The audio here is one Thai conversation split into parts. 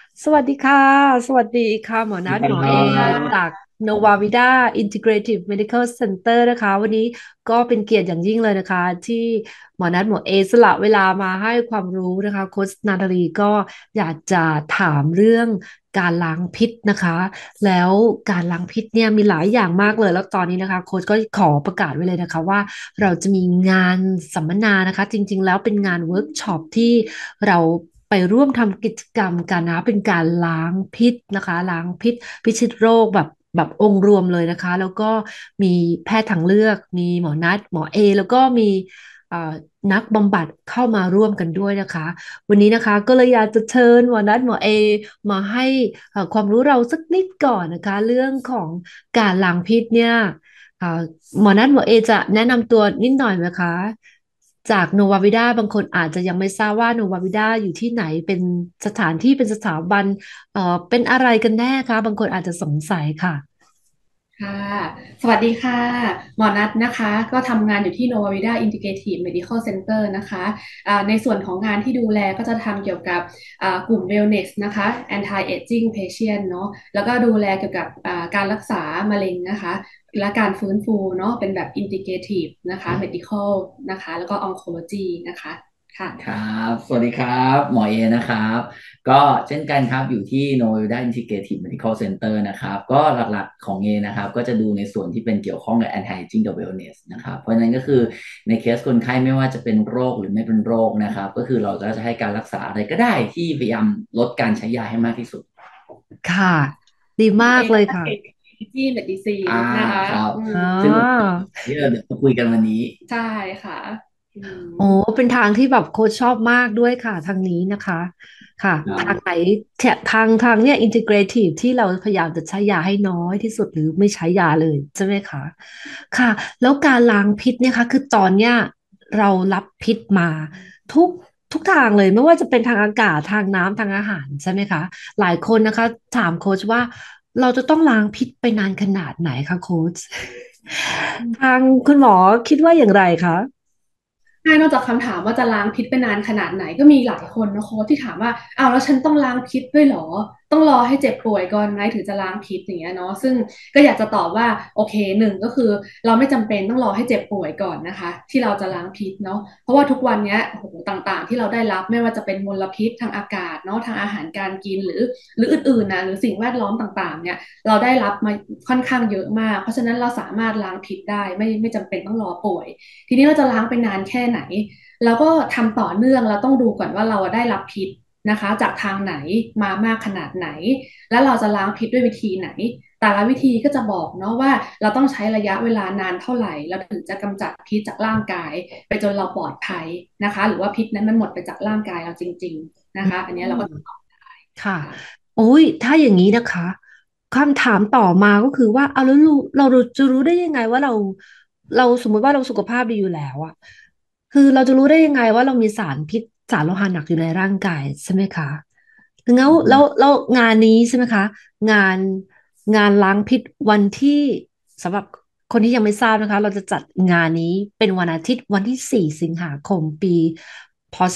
สวัสดีค่ะ สวัสดีค่ะหมอนัดีครทหมอเอัจากบ Nova Vida Integrative Medical Center นะคะวันนี้ก็เป็นเกียรติอย่างยิ่งเลยนะคะที่หมอนัทหมอเอสละเวลามาให้ความรู้นะคะโค้ชนาตาลีก็อยากจะถามเรื่องการล้างพิษนะคะแล้วการล้างพิษเนี่ยมีหลายอย่างมากเลยแล้วตอนนี้นะคะโค้ชก็ขอประกาศไว้เลยนะคะว่าเราจะมีงานสัมมนานะคะจริงๆแล้วเป็นงานเวิร์กช็อปที่เราไปร่วมทำกิจกรรมกันนะเป็นการล้างพิษนะคะล้างพิษพิชิตโรคแบบองค์รวมเลยนะคะแล้วก็มีแพทย์ทางเลือกมีหมอนัทหมอเอแล้วก็มีเอ่อนักบำบัดเข้ามาร่วมกันด้วยนะคะวันนี้นะคะก็เลยอยากจะเชิญหมอนัทหมอเอมาให้ความรู้เราสักนิดก่อนนะคะเรื่องของการล้างพิษเนี่ยเอ่อหมอนัทหมอเอจะแนะนำตัวนิดหน่อยไหมคะ จากโนวาวิดาบางคนอาจจะยังไม่ทราบว่าโนวาวิดาอยู่ที่ไหนเป็นสถานที่เป็นสถาบันเป็นอะไรกันแน่คะบางคนอาจจะสงสัยค่ะค่ะสวัสดีค่ะหมอนัทนะคะก็ทำงานอยู่ที่ Nova Vida Integrative Medical Center นะคะในส่วนของงานที่ดูแลก็จะทำเกี่ยวกับกลุ่ม Wellness นะคะ Anti Aging Patient เนาะแล้วก็ดูแลเกี่ยวกับการรักษามะเร็งนะคะและการฟื้นฟูเนาะเป็นแบบ Integrative นะคะ Medical นะคะแล้วก็ Oncology นะคะค่ะครับสวัสดีครับหมอเอนะครับก็เช่นกันครับอยู่ที่ Noida Integrative Medical Center นะครับก็หลักๆของเอนะครับก็จะดูในส่วนที่เป็นเกี่ยวข้องกับ Anti Aging กับ Wellness นะครับเพราะฉะนั้นก็คือในเคสคนไข้ไม่ว่าจะเป็นโรคหรือไม่เป็นโรคนะครับก็คือเราก็จะให้การรักษาอะไรก็ได้ที่พยายามลดการใช้ยาให้มากที่สุดค่ะดีหมอเอมากเลยค่ะก็จะเป็นที่เมดิซีนอ่านะคะครับอือ๋อมซึ่งที่เราเดี๋ยวมาคุยกันวันนี้ใช่ค่ะอืมโอ้เป็นทางที่แบบโค้ชชอบมากด้วยค่ะทางนี้นะคะค่ะครับทางไหนทางเนี่ยอินทิเกรทีฟที่เราพยายามจะใช้ยาให้น้อยที่สุดหรือไม่ใช้ยาเลยใช่ไหมคะค่ะแล้วการล้างพิษเนี่ยค่ะคือตอนเนี้ยเรารับพิษมาทุกทุกทางเลยไม่ว่าจะเป็นทางอากาศทางน้ำทางอาหารใช่ไหมคะหลายคนนะคะถามโค้ชว่าเราจะต้องล้างพิษไปนานขนาดไหนคะโค้ชทางคุณหมอคิดว่าอย่างไรคะใช่นอกจากคำถามว่าจะล้างพิษไปนานขนาดไหนก็มีหลายคนนะโค้ชที่ถามว่าอ้าวแล้วฉันต้องล้างพิษด้วยเหรอต้องรอให้เจ็บป่วยก่อนไหมถึงจะล้างพิษอย่างเงี้ยเนาะซึ่งก็อยากจะตอบว่าโอเคหนึ่งก็คือเราไม่จำเป็นต้องรอให้เจ็บป่วยก่อนนะคะที่เราจะล้างพิษเนาะเพราะว่าทุกวันเนี้ยโอ้โหต่างๆที่เราได้รับไม่ว่าจะเป็นมลพิษทางอากาศเนาะทางอาหารการกินหรืออื่นๆนะหรือสิ่งแวดล้อมต่างๆเนี่ย เราได้รับมาค่อนข้างเยอะมาก เพราะฉะนั้นเราสามารถล้างพิษได้ไม่จำเป็นต้องรอป่วย ทีนี้เราจะล้างไปนานแค่ไหนเราก็ทำต่อเนื่องเราต้องดูก่อนว่าเราได้รับพิษนะคะจากทางไหนมามากขนาดไหนแล้วเราจะล้างพิษด้วยวิธีไหนแต่ละวิธีก็จะบอกเนาะว่าเราต้องใช้ระยะเวลานานเท่าไหร่เราถึงจะกำจัดพิษจากร่างกายไปจนเราปลอดภัยนะคะหรือว่าพิษนั้นมันหมดไปจากร่างกายเราจริงๆนะคะอันนี้เราก็จะตอบได้ค่ะค่ะโอ้ยถ้าอย่างนี้นะคะคำถามต่อมาก็คือว่าเอาแล้วเราจะรู้ได้ยังไงว่าเราสมมติว่าเราสุขภาพดีอยู่แล้วอะคือเราจะรู้ได้ยังไงว่าเรามีสารพิษสารโลหะหนักอยู่ในร่างกายใช่ไหมคะแล้วงานนี้ใช่ไหมคะงานงานล้างพิษวันที่สำหรับคนที่ยังไม่ทราบนะคะเราจะจัดงานนี้เป็นวันอาทิตย์วันที่4 สิงหาคมปีพศ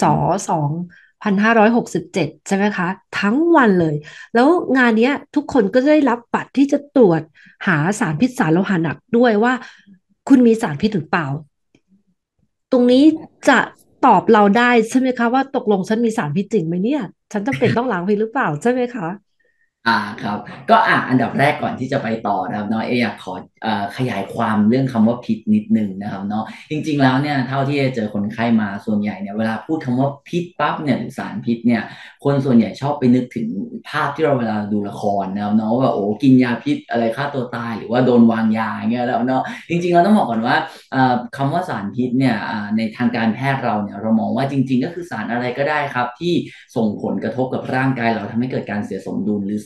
2567ใช่ไหมคะทั้งวันเลยแล้วงานเนี้ยทุกคนก็ได้รับบัตรที่จะตรวจหาสารพิษสารโลหะหนักด้วยว่าคุณมีสารพิษหรือเปล่าตรงนี้จะตอบเราได้ใช่ไหมคะว่าตกลงฉันมีสารพิษจริงไหมเนี่ยฉันจำเป็นต้องล้างพิษหรือเปล่าใช่ไหมคะครับก็อันดับแรกก่อนที่จะไปต่อนะครับเนาะเออยากขอขยายความเรื่องคำว่าพิษนิดนึงนะครับเนาะจริงๆแล้วเนี่ยเท่าที่เจอคนไข้มาส่วนใหญ่เนี่ยเวลาพูดคำว่าพิษปั๊บเนี่ยหรือสารพิษเนี่ยคนส่วนใหญ่ชอบไปนึกถึงภาพที่เราเวลาดูละครนะครับเนาะว่าโอ้กินยาพิษอะไรฆ่าตัวตายหรือว่าโดนวางยาอย่างเงี้ยแล้วเนาะจริงๆเราต้องบอกก่อนว่าคำว่าสารพิษเนี่ยในทางการแพทย์เราเนี่ยเรามองว่าจริงๆก็คือสารอะไรก็ได้ครับที่ส่งผลกระทบกับร่างกายเราทำให้เกิดการเสียสมดุลหรือส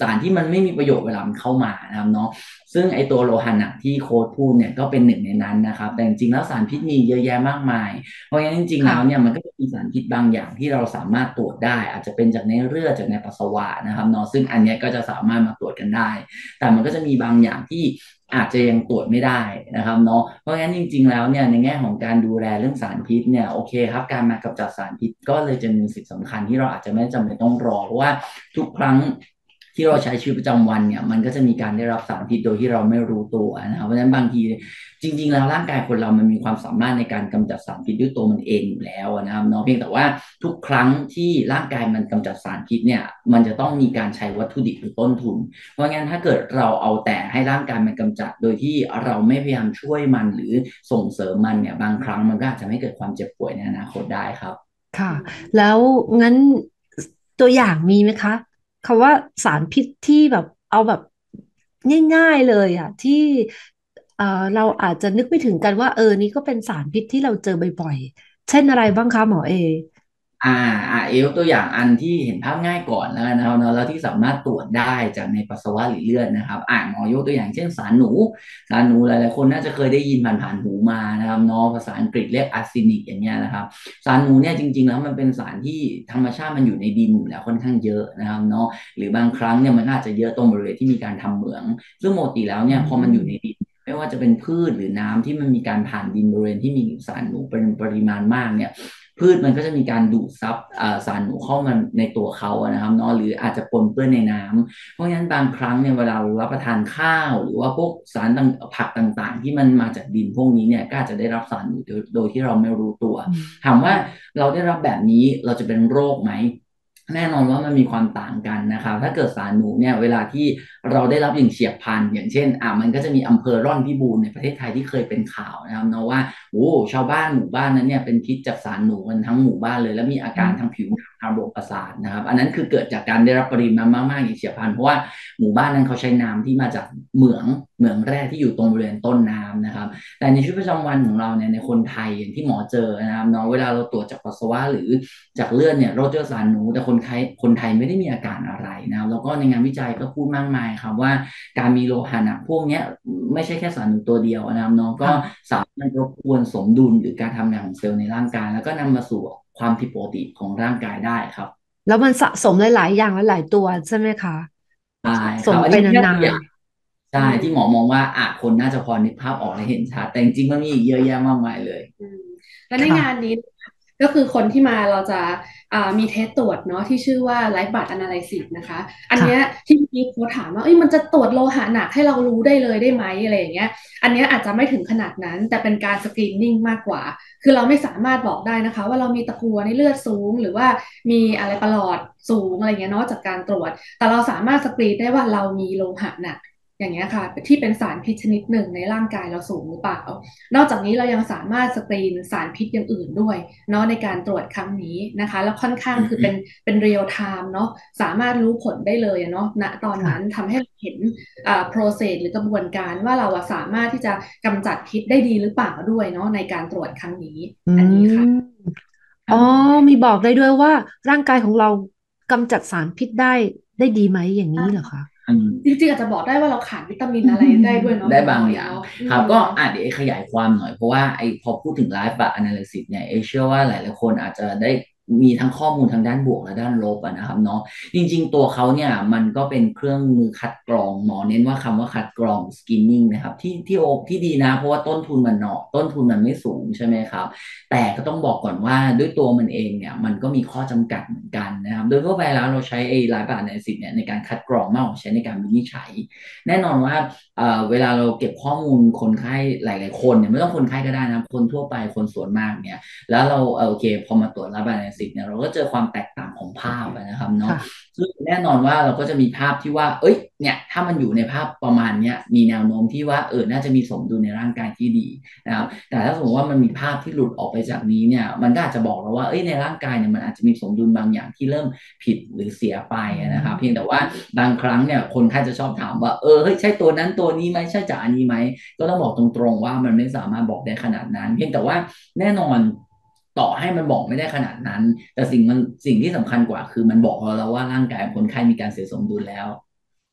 ารที่มันไม่มีประโยชน์เวลามันเข้ามานะครับเนาะซึ่งไอตัวโลหะหนักที่โค้ดพูดเนี่ยก็เป็นหนึ่งในนั้นนะครับแต่จริงๆแล้วสารพิษมีเยอะแยะมากมายเพราะงั้นจริงๆแล้วเนี่ยค่ะมันก็จะมีสารพิษบางอย่างที่เราสามารถตรวจได้อาจจะเป็นจากในเลือดจากในปัสสาวะนะครับเนาะซึ่งอันเนี้ยก็จะสามารถมาตรวจกันได้แต่มันก็จะมีบางอย่างที่อาจจะยังตรวจไม่ได้นะครับเนาะเพราะงั้นจริงๆแล้วเนี่ยในแง่ของการดูแลเรื่องสารพิษเนี่ยโอเคครับการมากำจัดสารพิษก็เลยจะมีสิ่งสำคัญที่เราอาจจะไม่จำเป็นต้องรอเพราะว่าทุกครั้งที่เราใช้ชีวิตประจำวันเนี่ยมันก็จะมีการได้รับสารพิษโดยที่เราไม่รู้ตัวนะครับเพราะฉะนั้นบางทีจริงๆแล้วร่างกายคนเรามันมีความสามารถในการกำจัดสารพิษด้วยตัวมันเองอยู่แล้วนะครับเนาะเพียงแต่ว่าทุกครั้งที่ร่างกายมันกำจัดสารพิษเนี่ยมันจะต้องมีการใช้วัตถุดิบหรือต้นทุนเพราะงั้นถ้าเกิดเราเอาแต่ให้ร่างกายมันกำจัดโดยที่เราไม่พยายามช่วยมันหรือส่งเสริมมันเนี่ยบางครั้งมันก็อาจจะไม่เกิดความเจ็บป่วยในอนาคตได้ครับค่ะแล้วงั้นตัวอย่างมีไหมคะคำว่าสารพิษที่แบบเอาแบบง่ายๆเลยอ่ะที่เราอาจจะนึกไม่ถึงกันว่านี่ก็เป็นสารพิษที่เราเจอบ่อยๆเช่นอะไรบ้างคะหมอเออ่ายกตัวอย่างอันที่เห็นภาพง่ายก่อนแล้วกันนะครับเนาะแล้วที่สามารถตรวจได้จากในปัสสาวะหรือเลือดนะครับหมอยกตัวอย่างเช่นสารหนูหลายๆคนน่าจะเคยได้ยินผ่านๆหูมานะครับเนาะภาษาอังกฤษเรียกอาร์เซนิกอย่างเงี้ยนะครับสารหนูเนี่ยจริงๆแล้วมันเป็นสารที่ธรรมชาติมันอยู่ในดินอยู่แล้วค่อนข้างเยอะนะครับเนาะหรือบางครั้งเนี่ยมันอาจจะเยอะตรงบริเวณที่มีการทำเหมืองซึ่งปกติแล้วอืเนี่ยพอมันอยู่ในมดินไม่ว่าจะเป็นพืชหรือน้ำที่มันมีการผ่านดินบริเวณที่มีสารหนูเป็นปริมาณมากเนี่ย พืชมันก็จะมีการดูดซับสารหนูเข้ามาในตัวเขาอะนะครับเนาะหรืออาจจะปนเปื้อนในน้ำเพราะฉะนั้นบางครั้งเนี่ยเวลาเรารับประทานข้าวหรือว่าพวกสารต่างผักต่างๆที่มันมาจากดินพวกนี้เนี่ยก็อาจจะได้รับสารหนูโดยที่เราไม่รู้ตัวอืมถามว่าเราได้รับแบบนี้เราจะเป็นโรคไหมแน่นอนว่ามันมีความต่างกันนะครับถ้าเกิดสารหนูเนี่ยเวลาที่เราได้รับอย่างเฉียบพลันอย่างเช่นมันก็จะมีอำเภอร่อนพิบูลในประเทศไทยที่เคยเป็นข่าวนะครับเนาะว่า โอ้ชาวบ้านหมู่บ้านนั้นเนี่ยเป็นพิษจากสารหนูกันทั้งหมู่บ้านเลยแล้วมีอาการทางผิวหนังทางระบบประสาทนะครับอันนั้นคือเกิดจากการได้รับปริมาณมากๆอย่างเฉียบพลันเพราะว่าหมู่บ้านนั้นเขาใช้น้ำที่มาจากเหมืองแร่ที่อยู่ตรงบริเวณต้นน้ำนะครับแต่ในชีวิตประจำวันของเราเนี่ยในคนไทยอย่างที่หมอเจอนะครับเนาะเวลาเราตรวจจากปัสสาวะหรือจากเลือดเนี่ยเราเจอสารหนูแต่คนไทยไม่ได้มีอาการอะไรนะครับแล้วก็ในงานวิจัยก็พูดมากมายครับว่าการมีโลหะหนักพวกเนี้ยไม่ใช่แค่สารหนูตัวเดียวนะครับเนาะก็ค่ะสามารถรบกวนสมดุลหรือการทำงานของเซลล์ในร่างกายแล้วก็นำมาสู่ความผิดปกติของร่างกายได้ครับแล้วมันสะสมหลายๆอย่างหลายๆตัวใช่ไหมคะใช่สะครับอันนี้สมไปนแค่านตัวอย่างใช่อืมที่หมอมองว่าคนน่าจะพอนึกภาพออกและเห็นชัดแต่จริงๆมันมีอีกเยอะแยะมากมายเลยอืมและในงานค่ะนี้ก็คือคนที่มาเราจะมีเทสตรวจเนาะที่ชื่อว่า Live Blood Analysis นะคะอันเนี้ยค่ะที่เมื่อกี้โค้ชถามว่าเอ้ยมันจะตรวจโลหะหนักให้เรารู้ได้เลยได้ไหมอะไรอย่างเงี้ยอันเนี้ยอาจจะไม่ถึงขนาดนั้นแต่เป็นการสกรีนนิ่งมากกว่าคือเราไม่สามารถบอกได้นะคะว่าเรามีตะกั่วในเลือดสูงหรือว่ามีอะไรประหลอดสูงอะไรเงี้ยเนาะจากการตรวจแต่เราสามารถสกรีนได้ว่าเรามีโลหะหนักอย่างเงี้ยค่ะที่เป็นสารพิษชนิดหนึ่งในร่างกายเราสูงหรือเปล่า นอกจากนี้เรายังสามารถสกรีนสารพิษอย่างอื่นด้วยเนาะในการตรวจครั้งนี้นะคะแล้วค่อนข้างอืคือมเป็นเรียลไทม์เนาะสามารถรู้ผลได้เลยเนาะณตอนนั้นค่ะทำให้เราเห็นprocess หรือกระบวนการว่าเราสามารถที่จะกำจัดพิษได้ดีหรือเปล่าด้วยเนาะในการตรวจครั้งนี้อือันนี้ค่ะมอ๋อมีบอกได้ด้วยว่าร่างกายของเรากำจัดสารพิษได้ดีไหมอย่างนี้เหรอคะอืมจริงๆอาจจะบอกได้ว่าเราขาดวิตามินอะไรได้ด้วยเนาะได้คุณหมอบางอย่างเนาะครับก็เดี๋ยวขยายความหน่อยเพราะว่าพอพูดถึง Live But Analysis เนี่ยเชื่อว่าหลายๆคนอาจจะได้มีทั้งข้อมูลทางด้านบวกและด้านลบนะครับเนาะจริงๆตัวเขาเนี่ยมันก็เป็นเครื่องมือคัดกรองหมอเน้นว่าคำว่าคัดกรอง screening นะครับที่ดีนะเพราะว่าต้นทุนมันเนาะต้นทุนมันไม่สูงใช่ไหมครับแต่ก็ต้องบอกก่อนว่าด้วยตัวมันเองเนี่ยมันก็มีข้อจำกัดเหมือนกันนะครับโดยทั่วไปแล้วเราใช้Live But Analysis เนี่ยในการคัดกรองมากกว่าใช้ในการวินิจฉัยแน่นอนว่า เวลาเราเก็บข้อมูลคนไข้หลายๆคนเนี่ยไม่ต้องคนไข้ก็ได้นะคนทั่วไปคนส่วนมากเนี่ยแล้วเราโอเคพอมาตรวจรับ analysis เนี่ยเราก็เจอความแตกต่างของภาพนะครับเนาะค่ะซึ่งแน่นอนว่าเราก็จะมีภาพที่ว่าเอ้ยเนี่ยถ้ามันอยู่ในภาพประมาณเนี้ยมีแนวโน้มที่ว่าน่าจะมีสมดุลในร่างกายที่ดีนะครับแต่ถ้าสมมติว่ามันมีภาพที่หลุดออกไปจากนี้เนี่ยมันก็อาจจะบอกเราว่าเอ้ยในร่างกายเนี่ยมันอาจจะมีสมดุลบางอย่างที่เริ่มผิดหรือเสียไปอืนะครับเพียงมแต่ว่าบางครั้งเนี่ยคนไข้จะชอบถามว่าเฮ้ยใช่ตัวนั้นตัวนี้ไหมใช่จากอันนี้ไหมก็ต้องบอกตรงๆว่ามันไม่สามารถบอกได้ขนาดนั้นเพียงแต่ว่าแน่นอนต่อให้มันบอกไม่ได้ขนาดนั้นแต่สิ่งที่สำคัญกว่าคือมันบอกเราแล้วว่าร่างกายคนไข้มีการเสียสมดุลแล้ว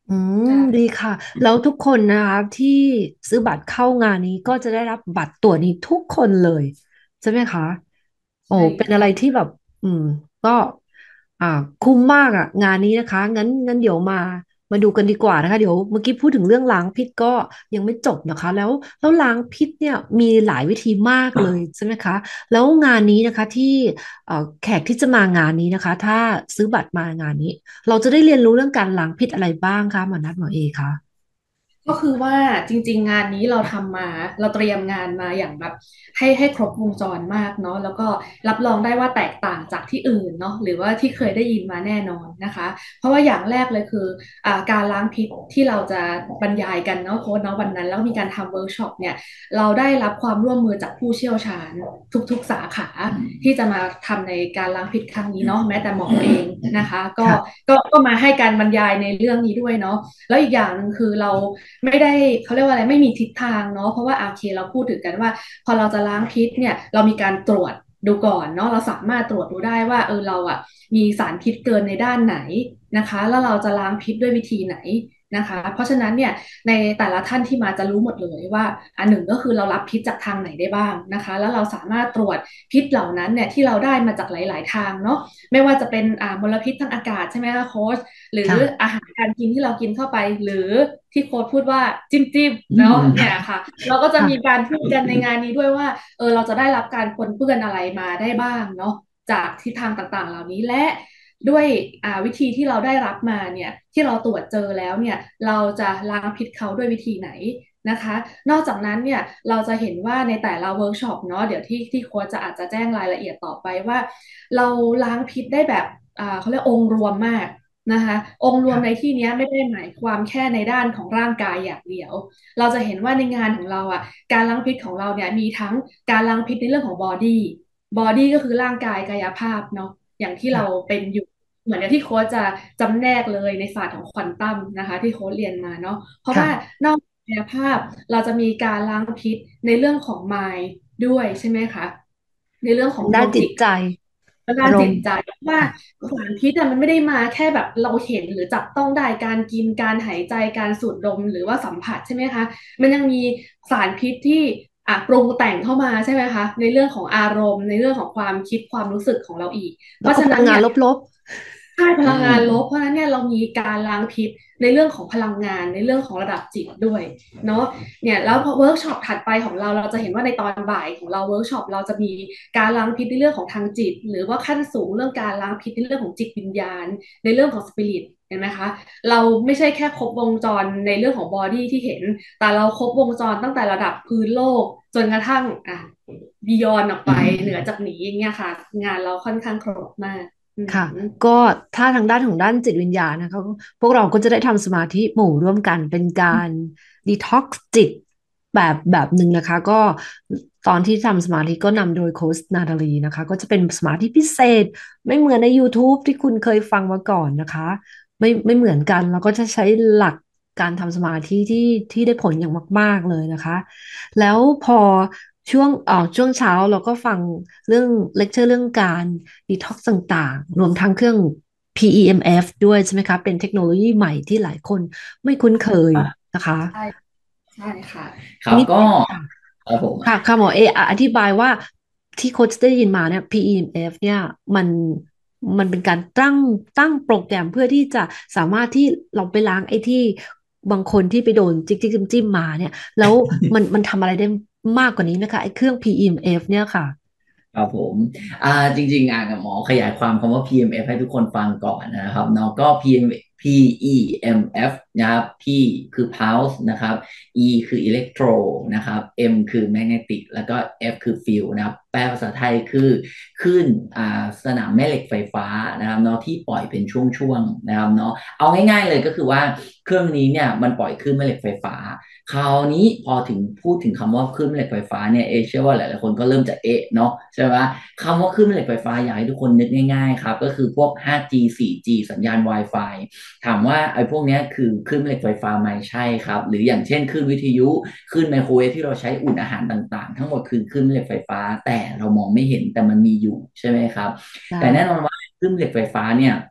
อืมใช่ดีค่ะแล้วทุกคนนะคะที่ซื้อบัตรเข้างานนี้ก็จะได้รับบัตรตั๋วนี้ทุกคนเลยใช่ไหมคะโอ้ใช่เป็นอะไรค่ะที่แบบอืมก็อ่าคุ้มมากอ่ะงานนี้นะคะงั้นเดี๋ยวมาดูกันดีกว่านะคะเดี๋ยวเมื่อกี้พูดถึงเรื่องล้างพิษก็ยังไม่จบนะคะแล้วล้างพิษเนี่ยมีหลายวิธีมากเลยใช่ไหมคะแล้วงานนี้นะคะที่แขกที่จะมางานนี้นะคะถ้าซื้อบัตรมางานนี้ เราจะได้เรียนรู้เรื่องการล้างพิษอะไรบ้างคะหมอนัทหมอเอคะก็คือว่าจริงๆงานนี้เราทำมาเราเตรียมงานมาอย่างแบบให้ครบวงจรมากเนาะแล้วก็รับรองได้ว่าแตกต่างจากที่อื่นเนาะหรือว่าที่เคยได้ยินมาแน่นอนนะคะเพราะว่าอย่างแรกเลยคือการล้างพิษที่เราจะบรรยายกันเนาะโค้ดเนาะวันนั้นแล้วมีการทำเวิร์กช็อปเนี่ยเราได้รับความร่วมมือจากผู้เชี่ยวชาญทุกๆสาขาที่จะมาทำในการล้างพิษครั้งนี้เนาะแม้แต่หมอเองนะคะก็ค่ะก็มาให้การบรรยายในเรื่องนี้ด้วยเนาะ แล้วอีกอย่างหนึ่งคือเราไม่ได้เขาเรียกว่าอะไรไม่มีทิศทางเนาะเพราะว่าโอเคเราพูดถึงกันว่าพอเราจะล้างพิษเนี่ยเรามีการตรวจดูก่อนเนาะเราสามารถตรวจดูได้ว่าเราอ่ะมีสารพิษเกินในด้านไหนนะคะแล้วเราจะล้างพิษด้วยวิธีไหนนะคะเพราะฉะนั้นเนี่ยในแต่ละท่านที่มาจะรู้หมดเลยว่าอันหนึ่งก็คือเรารับพิษจากทางไหนได้บ้างนะคะแล้วเราสามารถตรวจพิษเหล่านั้นเนี่ยที่เราได้มาจากหลายๆทางเนาะไม่ว่าจะเป็นมลพิษทางอากาศใช่ไหมคะโค้ช หรือค่ะอาหารการกินที่เรากินเข้าไปหรือที่โค้ดพูดว่าจิ้มจิ้มอืเนาะมเนี่ยค่ะเราก็จะมีค่ะการพูดกันในงานนี้ด้วยว่าเราจะได้รับการปนเปื้อนอะไรมาได้บ้างเนาะจากทิศทางต่างๆเหล่านี้และด้วยวิธีที่เราได้รับมาเนี่ยที่เราตรวจเจอแล้วเนี่ยเราจะล้างพิษเขาด้วยวิธีไหนนะคะนอกจากนั้นเนี่ยเราจะเห็นว่าในแต่ละเวิร์กช็อปเนาะเดี๋ยวที่โค้ชจะอาจจะแจ้งรายละเอียดต่อไปว่าเราล้างพิษได้แบบเขาเรียกองค์รวมมาก นะคะองค์รวมในค่ะที่นี้ไม่ได้หมายความแค่ในด้านของร่างกายอย่างเดียวเราจะเห็นว่าในงานของเราอ่ะการล้างพิษของเราเนี่ยมีทั้งการล้างพิษในเรื่องของบอดี้ก็คือร่างกายกายภาพเนาะอย่างที่เราค่ะเป็นอยู่เหมือนที่โค้ชจะจำแนกเลยในศาสตร์ของควอนตัมนะคะที่โค้ชเรียนมาเนาะเพราะว่ค่ะานอกจากกายภาพเราจะมีการล้างพิษในเรื่องของ mind ด้วยใช่ไหมคะในเรื่องของทางด้านจิโลจิกตใจและอารมณ์ด้านจิตใจว่าค่ะสารพิษอะมันไม่ได้มาแค่แบบเราเห็นหรือจับต้องได้การกินการหายใจการสูดดมหรือว่าสัมผัสใช่ไหมคะมันยังมีสารพิษที่ปรุงแต่งเข้ามาใช่ไหมคะในเรื่องของอารมณ์ในเรื่องของความคิดความรู้สึกของเราอีกเพแล้วก็พลังงานราะฉะนั้นเนี่ยลบใช่พอืลังงานลบเพมราะฉะนั้นเนี่ยเรามีการล้างพิษในเรื่องของพลังงานในเรื่องของระดับจิตด้วยเนาะเนี่ยแล้วพอเวิร์กช็อปถัดไปของเราจะเห็นว่าในตอนบ่ายของเราเวิร์กช็อปเราจะมีการล้างพิษในเรื่องของทางจิตหรือว่าขั้นสูงเรื่องการล้างพิษในเรื่องของจิตวิญญาณในเรื่องของสปิริตเห็นไหมคะเราไม่ใช่แค่ครบวงจรในเรื่องของบอดี้ที่เห็นแต่เราครบวงจรตั้งแต่ระดับพื้นโลกจนกระทั่งบียอนออกอืไปเหนือมจากนี้อย่างเงี้ยค่ะงานเราค่อนข้างครบมากอืๆค่ะมก็ถ้าทางด้านของด้านจิตวิญญาณนะคะพวกเราก็จะได้ทำสมาธิหมู่ร่วมกันเป็นการดีท็อกซ์จิตแบบหนึ่งนะคะก็ตอนที่ทำสมาธิก็นำโดยโค้ชนาตาลีนะคะก็จะเป็นสมาธิพิเศษไม่เหมือนใน YouTube ที่คุณเคยฟังมาก่อนนะคะ ไม่เหมือนกันเราก็จะใช้หลักการทำสมาธิที่ได้ผลอย่างมากๆเลยนะคะแล้วพอช่วงเช้าเราก็ฟังเรื่องเลคเชอร์เรื่องการดีท็อกซ์ต่างๆรวมทั้งเครื่อง PEMF ด้วยใช่ไหมคะเป็นเทคโนโลยีใหม่ที่หลายคนไม่คุ้นเคยนะคะใช่ใช่ค่ะนิดครับก็ค่ะครับผมค่ะหมอเออธิบายว่าที่โค้ชได้ยินมาเนี่ย PEMF เนี่ยมันมันเป็นการตั้งโปรแกรมเพื่อที่จะสามารถที่เราไปล้างไอ้ที่บางคนที่ไปโดนจิ้มมาเนี่ยแล้วมันทำอะไรได้มากกว่านี้ไหมคะไอ้เครื่อง PEMF เนี่ยค่ะครับผมจริงๆหมอขยายความคำว่า PMF ให้ทุกคนฟังก่อนนะครับเนาะก็ PEMF นะครับ P คือ pulse นะครับ E คือ electro นะครับ M คือ magnetic แล้วก็ F คือ field นะครับแปลภาษาไทยคือคลื่นสนามแม่เหล็กไฟฟ้านะครับเนาะที่ปล่อยเป็นช่วงๆนะครับเนาะเอาง่ายๆเลยก็คือว่าเครื่องนี้เนี่ยมันปล่อยคลื่นแม่เหล็กไฟฟ้า คราวนี้พอถึงพูดถึงคำว่าคลื่นแม่เหล็กไฟฟ้าเนี่ยเชื่อว่าหลายๆคนก็เริ่มจะเนาะใช่ไหมคำว่าคลื่นแม่เหล็กไฟฟ้าอยากให้ทุกคนนึกง่ายๆครับก็คือพวก 5G 4G สัญญาณ Wi-Fi ถามว่าไอ้พวกเนี้ยคือคลื่นแม่เหล็กไฟฟ้าไหมใช่ครับหรืออย่างเช่นคลื่นวิทยุคลื่นไมโครเวฟที่เราใช้อุ่นอาหารต่างๆทั้งหมดคือคลื่นแม่เหล็กไฟฟ้าแต่เรามองไม่เห็นแต่มันมีอยู่ใช่ไหมครับได้แต่แน่นอนว่าคลื่นแม่เหล็กไฟฟ้าเนี่ย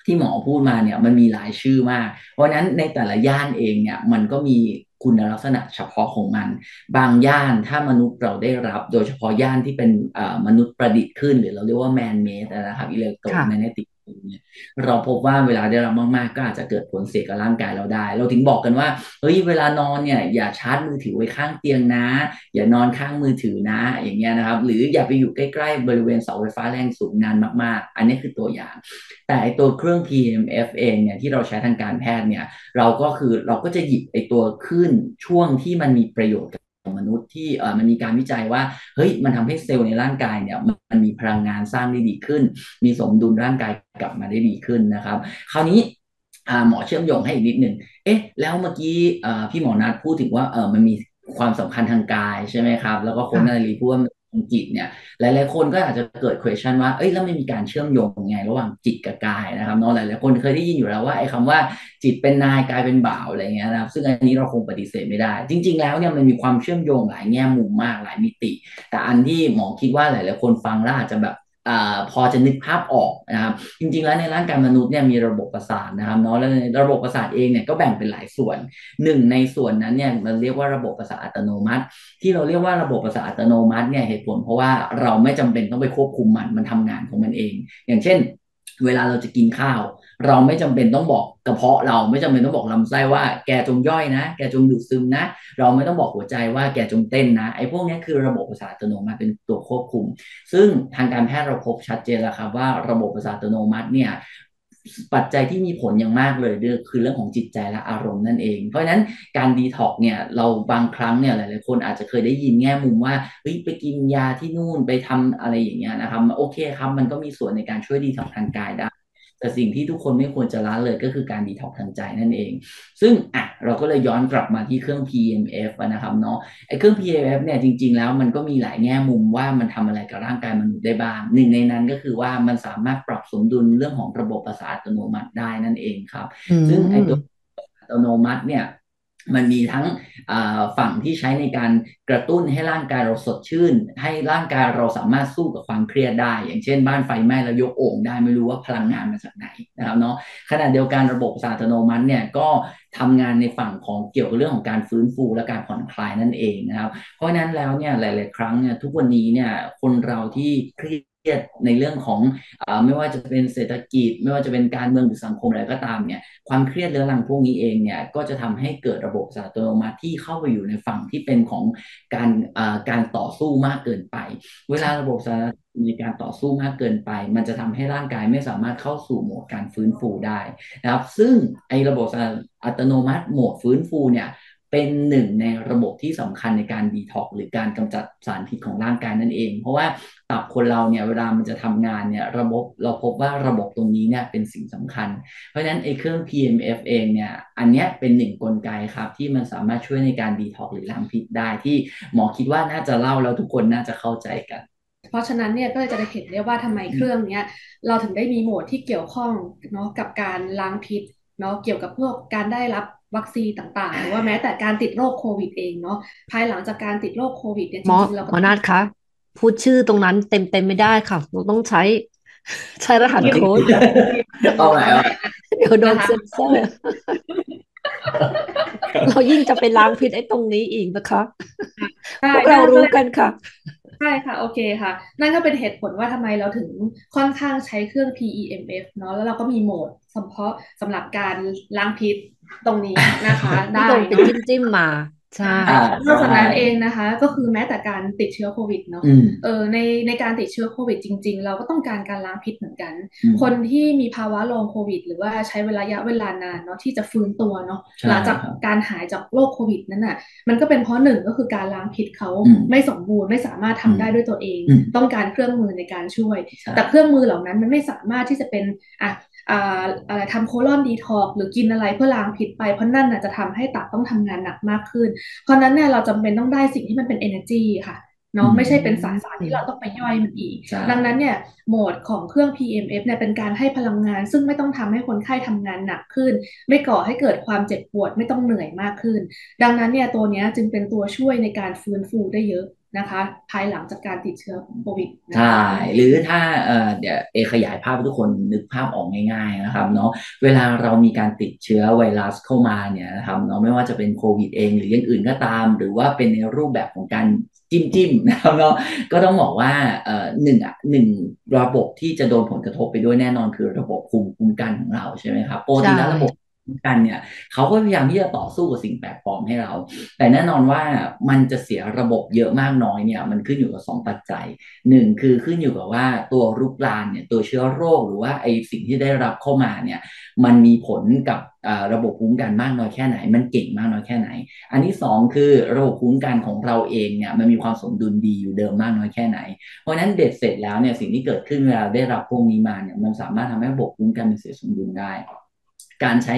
ที่หมอพูดมาเนี่ยมันมีหลายชื่อมากเพราะฉะนั้นในแต่ละย่านเองเนี่ยมันก็มีคุณลักษณะเฉพาะของมันบางย่านถ้ามนุษย์เราได้รับโดยเฉพาะย่านที่เป็นมนุษย์ประดิษฐ์ขึ้นหรือเราเรียกว่าแมนเมดนะครับอิเล็กโทรค่ะแมกเนติกเนี่ยเราพบว่าเวลาได้รับมากๆก็อาจจะเกิดผลเสียกับร่างกายเราได้เราถึงบอกกันว่าเฮ้ยเวลานอนเนี่ยอย่าชาร์จมือถือไว้ข้างเตียงนะอย่านอนข้างมือถือนะอย่างเงี้ยนะครับหรืออย่าไปอยู่ใกล้ๆบริเวณเสาไฟฟ้าแรงสูงนานมากๆอันนี้คือตัวอย่าง แต่ไอตัวเครื่อง PMF เองเนี่ยที่เราใช้ทางการแพทย์เนี่ยเราก็จะหยิบไอตัวคลื่นช่วงที่มันมีประโยชน์กับมนุษย์ที่มันมีการวิจัยว่าเฮ้ยมันทำให้เซลล์ในร่างกายเนี่ยมันมีพลังงานสร้างได้ดีขึ้นมีสมดุลร่างกายกลับมาได้ดีขึ้นนะครับคราวนี้หมอเชื่อมโยงให้อีกนิดหนึ่งเอ๊ะแล้วเมื่อกี้พี่หมอนัทพูดถึงว่ามันมีความสำคัญทางกายใช่ไหมครับแล้วก็คนนาค่ะรีพูดว่าทางจิตเนี่ย หลายๆคนก็อาจจะเกิด question ว่าเอ้ยแล้วไม่มีการเชื่อมโยงไงระหว่างจิตกับกายนะครับเนาะหลายๆคนเคยได้ยินอยู่แล้วว่าไอ้คำว่าจิตเป็นนายกายเป็นบ่าวอะไรเงี้ยนะครับซึ่งอันนี้เราคงปฏิเสธไม่ได้จริงๆแล้วเนี่ยมันมีความเชื่อมโยงหลายแง่มุมมากหลายมิติแต่อันที่หมอคิดว่าหลายๆคนฟังแล้วอาจจะแบบพอจะนึกภาพออกนะครับจริงๆแล้วในร่างกายมนุษย์เนี่ยมีระบบประสาทนะครับเนาะแล้วในระบบประสาทเองเนี่ยก็แบ่งเป็นหลายส่วนหนึ่งในส่วนนั้นเนี่ยมันเรียกว่าระบบประสาทอัตโนมัติ ที่เราเรียกว่าระบบประสาทอัตโนมัติเนี่ยเหตุผลเพราะว่าเราไม่จำเป็นต้องไปควบคุมมันทำงานของมันเองอย่างเช่นเวลาเราจะกินข้าวเราไม่จำเป็นต้องบอกกระเพาะเราไม่จำเป็นต้องบอกลำไส้ว่าแกจงย่อยนะแกจงดูดซึมนะเราไม่ต้องบอกหัวใจว่าแกจงเต้นนะไอ้พวกนี้คือระบบประสาทอัตโนมัติเป็นตัวควบคุมซึ่งทางการแพทย์เราพบชัดเจนแล้วครับว่าระบบประสาทอัตโนมัติเนี่ยปัจจัยที่มีผลอย่างมากเลยคือเรื่องของจิตใจและอารมณ์นั่นเองเพราะฉะนั้น การดีท็อกเนี่ยเราบางครั้งเนี่ยหลายๆคนอาจจะเคยได้ยินแง่มุมว่าเฮ้ยไปกินยาที่นู่นไปทำอะไรอย่างเงี้ยนะครับโอเคครับมันก็มีส่วนในการช่วยดีท็อกทางกายได้แต่สิ่งที่ทุกคนไม่ควรจะละเลยก็คือการดีท็อกทางใจนั่นเองซึ่งเราก็เลยย้อนกลับมาที่เครื่อง PMF นะครับเนาะไอ้เครื่อง PMF เนี่ยจริงๆแล้วมันก็มีหลายแง่มุมว่ามันทำอะไรกับร่างกายมนุษย์ได้บ้างหนึ่งในนั้นก็คือว่ามันสามารถปรับสมดุลเรื่องของระบบประสาทอัตโนมัติได้นั่นเองครับอืซึ่งไอตัวมอัตโนมัติเนี่ยมันมีทั้งฝั่งที่ใช้ในการกระตุ้นให้ร่างกายเราสดชื่นให้ร่างกายเราสามารถสู้กับความเครียดได้อย่างเช่นบ้านไฟไหม้แล้วยกโอ่งได้ไม่รู้ว่าพลังงานมาจากไหนนะครับเนาะขณะเดียวกันระบบอัตโนมัติเนี่ยก็ทำงานในฝั่งของเกี่ยวกับเรื่องของการฟื้นฟูและการผ่อนคลายนั่นเองนะครับเพราะฉะนั้นแล้วเนี่ยหลายๆครั้งเนี่ยทุกวันนี้เนี่ยคนเราที่เครียดในเรื่องของไม่ว่าจะเป็นเศรษฐกิจไม่ว่าจะเป็นการเมืองหรือสังคมอะไรก็ตามเนี่ย ความเครียดเรื้อรังพวกนี้เองเนี่ยก็จะทำให้เกิดระบบอัตโนมัติที่เข้าไปอยู่ในฝั่งที่เป็นของการการต่อสู้มากเกินไปเวลาระบบมีการต่อสู้มากเกินไปมันจะทำให้ร่างกายไม่สามารถเข้าสู่โหมดการฟื้นฟูได้นะครับซึ่งไอ้ระบบอัตโนมัติโหมดฟื้นฟูเนี่ยเป็นหนึ่งในระบบที่สำคัญในการดีท็อกหรือการกำจัดสารพิษของร่างกายนั่นเองเพราะว่าตับคนเราเนี่ยเวลามันจะทำงานเนี่ยเราพบว่าระบบตรงนี้เนี่ยเป็นสิ่งสำคัญ เพราะฉะนั้นไอ้เครื่อง PMF เองเนี่ยอันเนี้ยเป็นหนึ่งกลไกครับที่มันสามารถช่วยในการดีท็อกหรือล้างพิษได้ที่หมอคิดว่าน่าจะเล่าแล้วทุกคนน่าจะเข้าใจกันเพราะฉะนั้นเนี่ยก็เลยจะได้เห็นได้ว่าทำไมเครื่องเนี้ยเราถึงได้มีโหมดที่เกี่ยวข้องเนาะกับการล้างพิษเนาะเกี่ยวกับพวกการได้รับวัคซีนต่างๆหรือว่าแม้แต่การติดโรคโควิดเองเนาะภายหลังจากการติดโรคโควิดเนี่ยหมอจริงๆเราก็ต้องหมอนาฏคะพูดชื่อตรงนั้นเต็มไม่ได้ค่ะเราต้องใช้ใช้รหัสโค้ดเอาไหมเอาไหมเดี๋ยวโดนนะคะเซ็นเซอร์เรายิ่งจะไปล้างพิษไอ้ตรงนี้อีกนะคะใช่พวกเรารู้นั่นก็เลยกันค่ะใช่ค่ะโอเคค่ะนั่นก็เป็นเหตุผลว่าทำไมเราถึงค่อนข้างใช้เครื่อง PEMF เนาะแล้วเราก็มีโหมดเฉพาะสำหรับการล้างพิษตรงนี้นะคะที่ได้โดนเป็นเนาะจิ้มมาใช่อ่านอกจากใช่นั้นเองนะคะก็คือแม้แต่การติดเชื้อโควิดเนาะอืมในการติดเชื้อโควิดจริงๆเราก็ต้องการการล้างพิษเหมือนกันอืมคนที่มีภาวะลองโควิดหรือว่าใช้ระยะเวลานานเนาะที่จะฟื้นตัวเนาะใช่หลังจากครับการหายจากโรคโควิดนั้นน่ะมันก็เป็นเพราะหนึ่งก็คือการล้างพิษเขาอืมไม่สมบูรณ์ไม่สามารถอืทำมได้ด้วยตัวเองอืมต้องการเครื่องมือในการช่วยใช่แต่เครื่องมือเหล่านั้นมันไม่สามารถที่จะเป็นอ่ะ อะไรทำโคลอนดีท็อกหรือกินอะไรเพื่อล้างพิษไปเพราะนั่นน่ะจะทำให้ตับต้องทำงานหนักมากขึ้นเพราะนั้นเนี่ยเราจำเป็นต้องได้สิ่งที่มันเป็น energy ค่ะอืเนาะไม่มใช่เป็นสารอืที่เรามต้องไปย่อยมันอีกใช่ดังนั้นเนี่ยโหมดของเครื่อง PMF เนี่ยเป็นการให้พลังงานซึ่งไม่ต้องทำให้คนไข้ทำงานหนักขึ้นไม่ก่อให้เกิดความเจ็บปวดไม่ต้องเหนื่อยมากขึ้นดังนั้นเนี่ยตัวเนี้ยจึงเป็นตัวช่วยในการฟื้นฟูได้เยอะนะคะภายหลังจากการติดเชื้อโควิดนะใช่คะหรือถ้าเดี๋ยวขยายภาพให้ทุกคนนึกภาพออกง่ายๆนะครับเนาะเวลาเรามีการติดเชื้อไวรัสเข้ามาเนี่ยนะครับเนาะไม่ว่าจะเป็นโควิดเองหรืออย่างอื่นก็ตามหรือว่าเป็นในรูปแบบของการจิ้มนะครับเนาะก็ต้องบอกว่าหนึ่งระบบที่จะโดนผลกระทบไปด้วยแน่นอนคือระบบภูมิคุ้มกันของเราใช่ไหมครับปกใช่ติแล้วระบบภูมิคุ้มกันเนี่ยเขาก็พยายามที่จะต่อสู้กับสิ่งแปลกปลอมให้เรา แต่แน่นอนว่ามันจะเสียระบบเยอะมากน้อยเนี่ยมันขึ้นอยู่กับ2 ปัจจัยหนึ่งคือขึ้นอยู่กับว่าตัวรุกรานเนี่ยตัวเชื้อโรคหรือว่าไอสิ่งที่ได้รับเข้ามาเนี่ยมันมีผลกับระบบภูมิคุ้มกันมากน้อยแค่ไหนมันเก่งมากน้อยแค่ไหนอันที่สองคือระบบภูมิคุ้มกันของเราเองเนี่ยมันมีความสมดุลดีอยู่เดิมมากน้อยแค่ไหนเพราะฉะนั้นเบ็ดเสร็จแล้วเนี่ยสิ่งที่เกิดขึ้นเวลาได้รับพวกนี้มาเนี่ยมันสามารถทำให้ระบบภูมิคุ้มกันมันเสียสมดุลได้ การใช้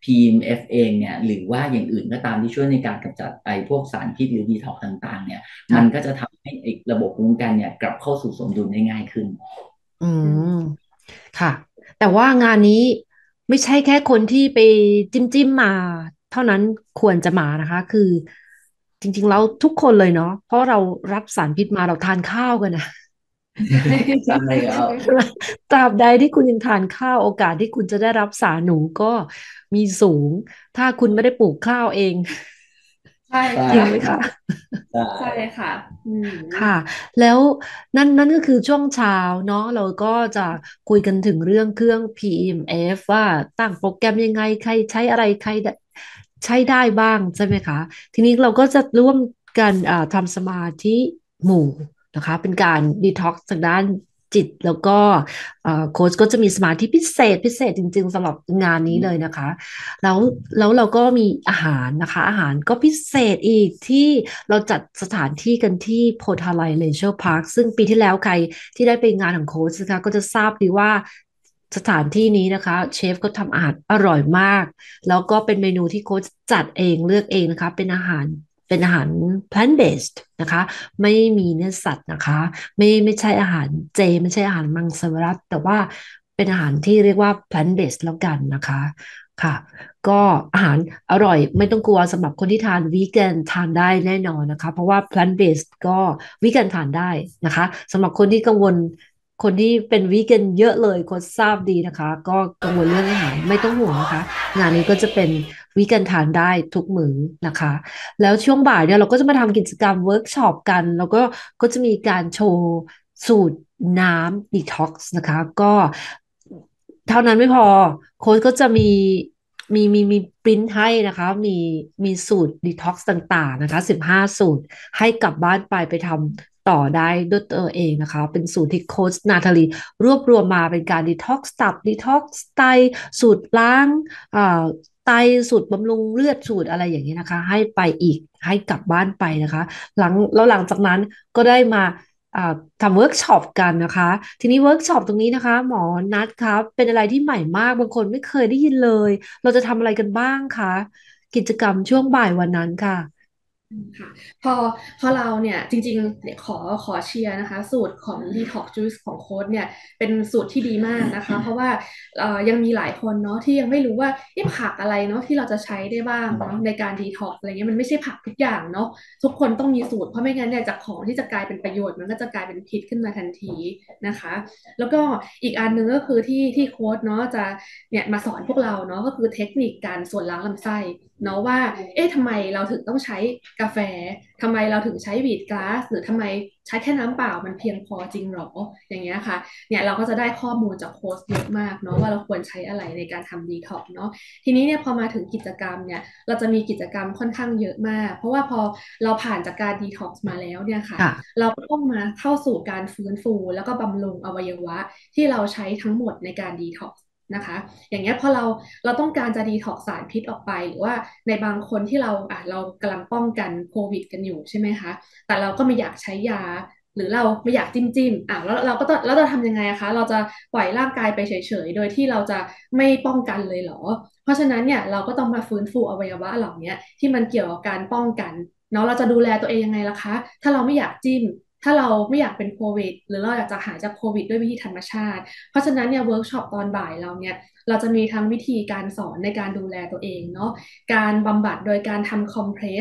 PMF เองเนี่ยหรือว่าอย่างอื่นก็ตามที่ช่วยในการกำจัดไอพวกสารพิษหรือดีท็อกต่างๆเนี่ยมันก็ค่ะจะทำให้ระบบภูมิคุ้มกันเนี่ยกลับเข้าสู่สมดุลได้ง่ายขึ้นอือืมมค่ะแต่ว่างานนี้ไม่ใช่แค่คนที่ไปจิ้มมาเท่านั้นควรจะมานะคะคือจริงๆแล้วทุกคนเลยเนาะเพราะเรารับสารพิษมาเราทานข้าวกันนะใช่ครับตราบใดที่คุณยังทานข้าวโอกาสที่คุณจะได้รับสารหนูก็มีสูงถ้าคุณไม่ได้ปลูกข้าวเองใช่ใช่จริค่ะงไหมคะใช่ใช่ค่ะอืมค่ะแล้วนั่นก็คือช่วงเช้าเนาะเราก็จะคุยกันถึงเรื่องเครื่อง PMF ว่าตั้งโปรแกรมยังไงใครใช้อะไรใครใช้ได้บ้างใช่ไหมคะทีนี้เราก็จะร่วมกันทำสมาธิหมู่นะคะเป็นการดีท็อกซ์ทางด้านจิตแล้วก็โค้ชก็จะมีสมาธิพิเศษจริงๆสำหรับงานนี้เลยนะคะ แล้วเราก็มีอาหารนะคะอาหารก็พิเศษอีกที่เราจัดสถานที่กันที่โพธาไลเลเชอร์พาร์คซึ่งปีที่แล้วใครที่ได้ไปงานของโค้ชนะคะก็จะทราบดีว่าสถานที่นี้นะคะเชฟก็ทำอาหารอร่อยมากแล้วก็เป็นเมนูที่โค้ชจัดเองเลือกเองนะคะเป็นอาหาร plant based นะคะไม่มีเนื้อสัตว์นะคะไม่ใช่อาหารเจไม่ใช่อาหารมังสวิรัติแต่ว่าเป็นอาหารที่เรียกว่า plant based แล้วกันนะคะค่ะ ก็อาหารอร่อยไม่ต้องกลัวสำหรับคนที่ทานวีแกนทานได้แน่นอนนะคะเพราะว่า plant based ก็วีแกนทานได้นะคะสำหรับคนที่กังวลคนที่เป็นวีแกนเยอะเลยคนทราบดีนะคะก็กังวลเรื่องอาหารไม่ต้องห่วงนะคะงานนี้ก็จะเป็นวีแกนทานได้ทุกมื้อนะคะแล้วช่วงบ่ายเนี่ยเราก็จะมาทำกิจกรรมเวิร์กช็อปกันแล้วก็จะมีการโชว์สูตรน้ำดีท็อกซ์นะคะก็เท่านั้นไม่พอ โค้ชก็จะมีปริ้นให้นะคะมีสูตรดีท็อกซ์ต่างๆนะคะ15 สูตรให้กลับบ้านไปทำต่อได้ด้วยตัวเองนะคะเป็นสูตรที่โค้ชนาทาลีรวบรวมมาเป็นการดีท็อกซ์ตับดีท็อกซ์ไตสูตรล้างอ่าไตสูตรบำรุงเลือดสูตรอะไรอย่างนี้นะคะให้ไปอีกให้กลับบ้านไปนะคะหลังจากนั้นก็ได้มา อ่าทำเวิร์กช็อปกันนะคะทีนี้เวิร์กช็อปตรงนี้นะคะหมอนัดครับเป็นอะไรที่ใหม่มากบางคนไม่เคยได้ยินเลยเราจะทำอะไรกันบ้างคะกิจกรรมช่วงบ่ายวันนั้นค่ะค่ะพอพอเราเนี่ยจริงๆเนี่ยขอเชียร์นะคะสูตรของ Detox Juice ของโค้ดเนี่ยเป็นสูตรที่ดีมากนะคะเพราะว่ายังมีหลายคนเนาะที่ยังไม่รู้ว่าผักอะไรเนาะที่เราจะใช้ได้บ้างเนาะในการดีท็อกอะไรเงี้ยมันไม่ใช่ผักทุกอย่างเนาะทุกคนต้องมีสูตรเพราะไม่งั้นเนี่ยจากของที่จะกลายเป็นประโยชน์มันก็จะกลายเป็นพิษขึ้นมาทันทีนะคะแล้วก็อีกอันหนึ่งก็คือที่โค้ดเนาะจะเนี่ยมาสอนพวกเราเนาะก็คือเทคนิคการส่วนล้างลำไส้ เนาะว่าทำไมเราถึงต้องใช้กาแฟทำไมเราถึงใช้วีดก๊าซหรือทำไมใช้แค่น้ำเปล่ามันเพียงพอจริงหรออย่างเงี้ยค่ะเนี่ยเราก็จะได้ข้อมูลจากโค้ชเยอะมากเนาะว่าเราควรใช้อะไรในการทำดีท็อกเนาะทีนี้เนี่ยพอมาถึงกิจกรรมเนี่ยเราจะมีกิจกรรมค่อนข้างเยอะมากเพราะว่าพอเราผ่านจากการดีท็อกซ์มาแล้วเนี่ยค่ะค่ะเราก็ต้องมาเข้าสู่การฟื้นฟูแล้วก็บำรุงอวัยวะที่เราใช้ทั้งหมดในการดีท็อกซ์นะคะอย่างเงี้ยพอเราต้องการจะดีท็อกสารพิษออกไปหรือว่าในบางคนที่เรากำลังป้องกันโควิดกันอยู่ใช่ไหมคะแต่เราก็ไม่อยากใช้ยาหรือเราไม่อยากจิ้มแล้วเราก็ต้องแล้วเราทำยังไงอะคะเราจะปล่อยร่างกายไปเฉยๆโดยที่เราจะไม่ป้องกันเลยเหรอเพราะฉะนั้นเนี่ยเราก็ต้องมาฟื้นฟูอวัยวะเหล่านี้ที่มันเกี่ยวกับการป้องกันเนาะเราจะดูแลตัวเองยังไงล่ะคะถ้าเราไม่อยากจิ้มถ้าเราไม่อยากเป็นโควิดหรือเราอยากจะหายจากโควิดด้วยวิธีธรรมชาติเพราะฉะนั้นเนี่ยเวิร์กช็อปตอนบ่ายเราเนี่ย เราจะมีทั้งวิธีการสอนในการดูแลตัวเองเนาะการบำบัดโดยการทำคอมเพรส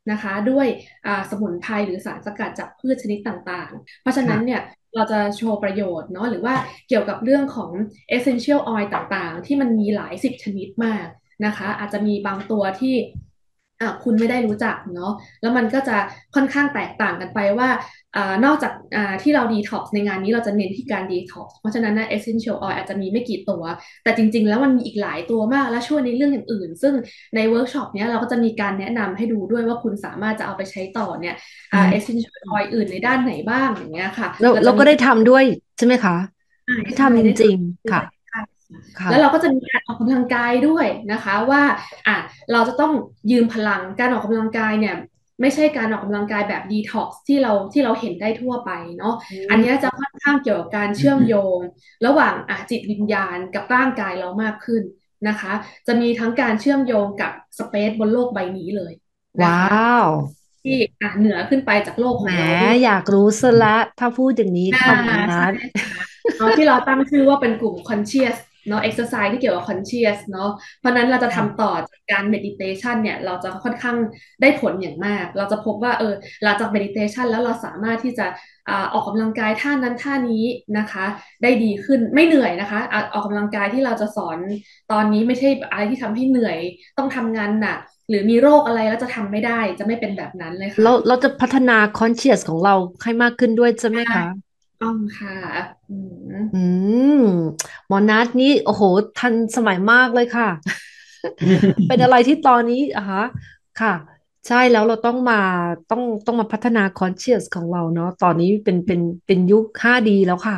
นะคะด้วยสมุนไพรหรือสารสกัดจากพืชชนิดต่างๆเพราะฉะนั้นค่ะเนี่ยเราจะโชว์ประโยชน์เนาะหรือว่าเกี่ยวกับเรื่องของ essential oil ต่างๆที่มันมีหลายสิบชนิดมากนะคะอาจจะมีบางตัวที่คุณไม่ได้รู้จักเนาะแล้วมันก็จะค่อนข้างแตกต่างกันไปว่านอกจากที่เราดีท็อกซ์ในงานนี้เราจะเน้นที่การดีท็อกซ์เพราะฉะนั้นนะ essential oil อาจจะมีไม่กี่ตัวแต่จริงๆแล้วมันมีอีกหลายตัวมากและช่วยในเรื่องอย่างอื่นซึ่งในเวิร์กช็อปเนี้ยเราก็จะมีการแนะนำให้ดูด้วยว่าคุณสามารถจะเอาไปใช้ต่อเนี่ยอืม essential oil อื่นในด้านไหนบ้างอย่างเงี้ยค่ะแล้วเราจะมีเราก็ได้ทำด้วยใช่ไหมคะใช่ได้ใช่ได้ทำจริงทำๆค่ะด้วยใช่ค่ะแล้วเราก็จะมีการออกกำลังกายด้วยนะคะว่าอ่ะเราจะต้องยืมพลังการออกกำลังกายเนี่ยไม่ใช่การออกกำลังกายแบบดีท็อกซ์ที่เราเห็นได้ทั่วไปเนาะอือันเนี้ยจะมค่อนข้างเกี่ยวกับการเชื่อมโยงระหว่างจิตวิญญาณกับร่างกายเรามากขึ้นนะคะจะมีทั้งการเชื่อมโยงกับสเปซบนโลกใบนี้เลยนะว้าคะวที่เหนือขึ้นไปจากโลกแหมของเราด้วยอยากรู้ซะละถ้าพูดอย่างนี้อ่าค่ะหมอนัใช่ทค่ะเนาะที่เราตั้งชื่อว่าเป็นกลุ่ม conscious เนาะ exercise ที่เกี่ยวกับ conscious เนาะเพราะนั้นเราจะทำต่อจากการ meditation เนี่ยเราจะค่อนข้างได้ผลอย่างมากเราจะพบว่าหลังจาก meditation แล้วเราสามารถที่จะออกกำลังกายท่านั้นท่านี้นะคะได้ดีขึ้นไม่เหนื่อยนะคะออกกำลังกายที่เราจะสอนตอนนี้ไม่ใช่อะไรที่ทำให้เหนื่อยต้องทำงานหนักหรือมีโรคอะไรแล้วจะทำไม่ได้จะไม่เป็นแบบนั้นเลยค่ะเราจะพัฒนา conscious ของเราให้มากขึ้นด้วยใช่ไหมใช่คะต้องค่ะอืมอืมหมอนัทนี่โอ้โหทันสมัยมากเลยค่ะเป็นอะไรที่ตอนนี้ค่ะใช่แล้วเราต้องมาพัฒนา conscious ของเราเนาะตอนนี้เป็นยุค 5D แล้วค่ะ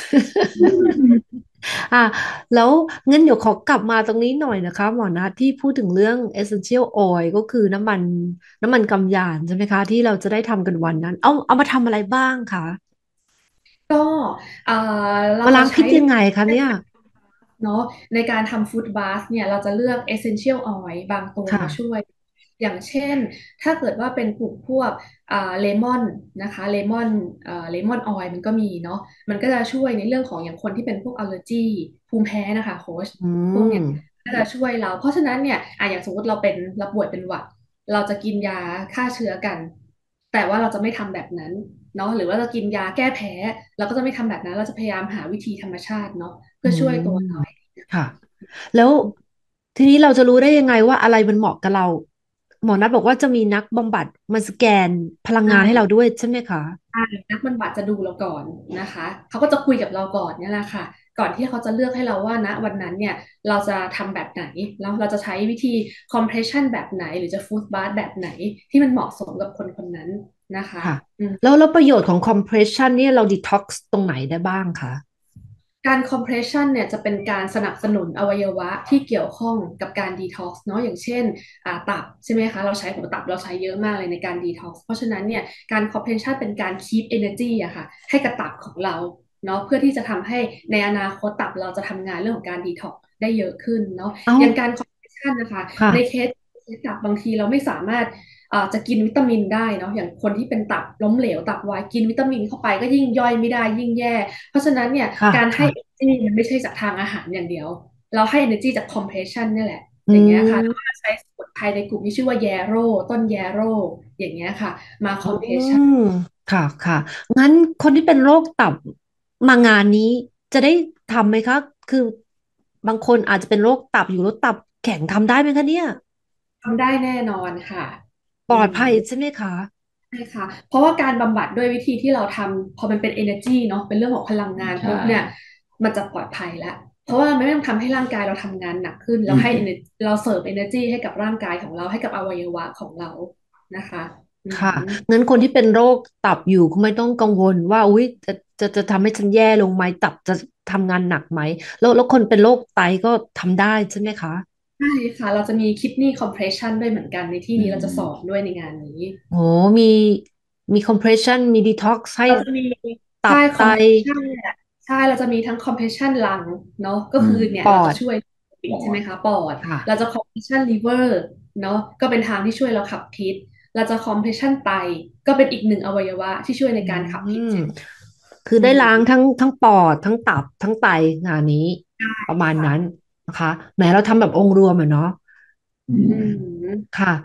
อ่ะแล้วงั้นเดี๋ยวขอกลับมาตรงนี้หน่อยนะคะหมอนะที่พูดถึงเรื่อง essential oil ก็คือน้ำมันกำยานใช่ไหมคะที่เราจะได้ทำกันวันนั้นเอามาทำอะไรบ้างคะก็เอ่อเรามาล้างพิจะใช้ในษยังไงคะเนี่ยเนาะในการทำฟู้ดบาสเนี่ยเราจะเลือก essential oil บางตัวมาช่ค่ะวยอย่างเช่นถ้าเกิดว่าเป็นกลุ่มพวกเลมอนนะคะเลมอนออยล์มันก็มีเนาะมันก็จะช่วยในเรื่องของอย่างคนที่เป็นพวกอัลเลอร์จีภูมิแพ้นะคะโค้ชอืพวกเนี้ยมก็จะช่วยเราเพราะฉะนั้นเนี่ยอย่างสมมติเราป่วยเป็นหวัดเราจะกินยาฆ่าเชื้อกันแต่ว่าเราจะไม่ทำแบบนั้น เนาะหรือว่าเรากินยาแก้แพ้เราก็จะไม่ทำแบบนั้นเราจะพยายามหาวิธีธรรมชาติเนาะอืเพื่อช่วยตัวเรามค่ะแล้วทีนี้เราจะรู้ได้ยังไงว่าอะไรมันเหมาะกับเราหมอนัทบอกว่าจะมีนักบำบัดมาสแกนพลังงานให้เราใช่ด้วยใช่ไหมคะใช่นักบำบัดจะดูเราก่อนนะคะเขาก็จะคุยกับเราก่อนเนี่ยแหละค่ะก่อนที่เขาจะเลือกให้เราว่าณวันนั้นเนี่ยเราจะทำแบบไหนแล้วเราจะใช้วิธี compression แบบไหนหรือจะ foot bath แบบไหนที่มันเหมาะสมกับคนคนนั้นนะคะค่ะอืมแล้วประโยชน์ของ compression เนี่ยเรา detox ตรงไหนได้บ้างคะการ compression เนี่ยจะเป็นการสนับสนุนอวัยวะที่เกี่ยวข้องกับการ detox เนาะอย่างเช่นตับใช่ไหมคะเราใช้หัวตับเราใช้เยอะมากเลยในการ detox เพราะฉะนั้นเนี่ยการ compression เป็นการ keep energy อะค่ะให้กับตับของเราเนาะเพื่อที่จะทำให้ในอนาคตตับเราจะทำงานเรื่องของการ detox ได้เยอะขึ้นเนาะเอ้าอย่างการ compression นะคะค่ะในเคสตับบางทีเราไม่สามารถจะกินวิตามินได้เนาะอย่างคนที่เป็นตับล้มเหลวตับวายกินวิตามินเข้าไปก็ยิ่งย่อยไม่ได้ยิ่งแย่ เพราะฉะนั้นเนี่ยค่ะการให้ค่ะ energy มันไม่ใช่จากทางอาหารอย่างเดียวเราให้ energy จาก compression เนี่ยแหละอือย่างเงี้ยค่ะแล้วก็มใช้สมุนไพรในกลุ่มที่ชื่อว่าแยโรต้นแยโรอย่างเงี้ยค่ะมาอื compression มค่ะค่ะงั้นคนที่เป็นโรคตับมางานนี้จะได้ทำไหมคะคือบางคนอาจจะเป็นโรคตับอยู่แล้วตับแข็งทำได้ไหมคะเนี่ยทำได้แน่นอนค่ะปลอืมอดภัยใช่ไหมคะใช่ค่ะเพราะว่าการบำบัดด้วยวิธีที่เราทำพอมันเป็น energy เนาะเป็นเรื่องของพลังงานใช่ปุ๊บเนี่ยมันจะปลอดภัยแล้วเพราะว่ามันไม่ต้องทำให้ร่างกายเราทำงานหนักขึ้นเราให้ เราเสิร์ฟ energy ให้กับร่างกายของเราให้กับอวัยวะของเรานะคะอืค่ะมงั้นคนที่เป็นโรคตับอยู่ก็ไม่ต้องกังวลว่าอุ๊ยจะทำให้ฉันแย่ลงไหมตับจะทำงานหนักไหมแล้วคนเป็นโรคไตก็ทำได้ใช่ไหมคะใช่ค่ะเราจะมี kidney compression ด้วยเหมือนกันในที่อืนี้เราจะสอนมด้วยในงานนี้โอ้มีcompression มี detox ให้เราจะมีใช่ตับไต compression เนี่ยใช่เราจะมีทั้ง compression lung เนาะก็อืมคือเนี่ยปอดเราจะช่วยปอใช่ไหมดคะปอดค่ะเราจะ compression liver เนาะก็เป็นทางที่ช่วยเราขับพิษเราจะ compression ไตก็เป็นอีกหนึ่งอวัยวะที่ช่วยในอืการขับพิษมเช่นคืออืได้ล้างมทั้งปอดทั้งตับทั้งไตงานนี้ประมาณนั้นค่ะนะคะแหมเราทำแบบองค์รวมอะเนาะอือืมมค่ะ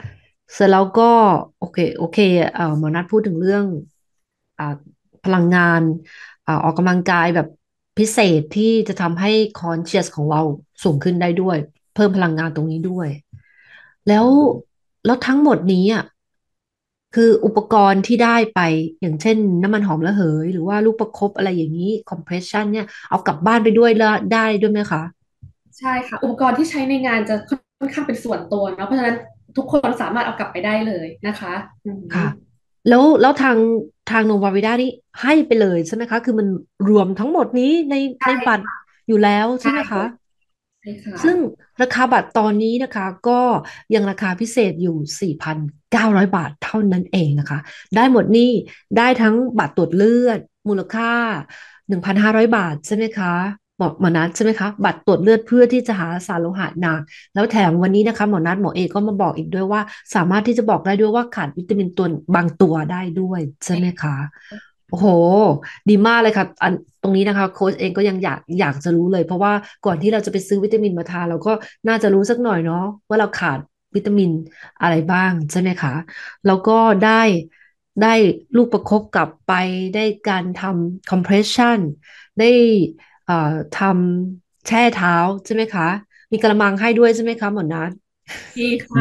เสร็จแล้วก็โอเคหมอนัดพูดถึงเรื่องอ่าพลังงานออกกำลังกายแบบพิเศษที่จะทำให้ conscious ของเราสูงขึ้นได้ด้วยเพิ่มพลังงานตรงนี้ด้วยแล้วแล้วทั้งหมดนี้อ่ะคืออุปกรณ์ที่ได้ไปอย่างเช่นน้ำมันหอมระเหยหรือว่าลูกประคบอะไรอย่างนี้ compression เนี่ยเอากลับบ้านไปด้วยแล้วได้ด้วยไหมคะใช่ค่ะอุปกรณ์ที่ใช้ในงานจะค่อนข้างเป็นส่วนตัวเนาะเพราะฉะนั้นทุกคนสามารถเอากลับไปได้เลยนะคะอืมค่ะแล้วทางโนวาวิด้านี่ให้ไปเลยใช่ไหมคะคือมันรวมทั้งหมมดนี้ในบัตรใช่อยู่แล้วใช่ใช่ไหมคะเลยใช่ค่ะซึ่งราคาบัตรตอนนี้นะคะก็ยังราคาพิเศษอยู่4,900บาทเท่านั้นเองนะคะได้หมดนี่ได้ทั้งบัตรตรวจเลือดมูลค่า1,500บาทใช่ไหมคะหมอนัทใช่ไหมคะบัตรตรวจเลือดเพื่อที่จะหาสารโลหะหนัก แล้วแถมวันนี้นะคะหมอนัทหมอเอก็มาบอกอีกด้วยว่าสามารถที่จะบอกได้ด้วยว่าขาดวิตามินตัวบางตัวได้ด้วยใช่ไหมคะโอ้โหดีมากเลยค่ะอันตรงนี้นะคะโค้ชเองก็ยังอยากจะรู้เลยเพราะว่าก่อนที่เราจะไปซื้อวิตามินมาทานเราก็น่าจะรู้สักหน่อยเนาะว่าเราขาดวิตามินอะไรบ้างใช่ไหมคะแล้วก็ได้ลูกประคบกลับไปได้การทำ compression ได้ทำแช่เท้าใช่ไหมคะ มีกระมังให้ด้วยใช่ไหมคะหมอนัทดีค่ะ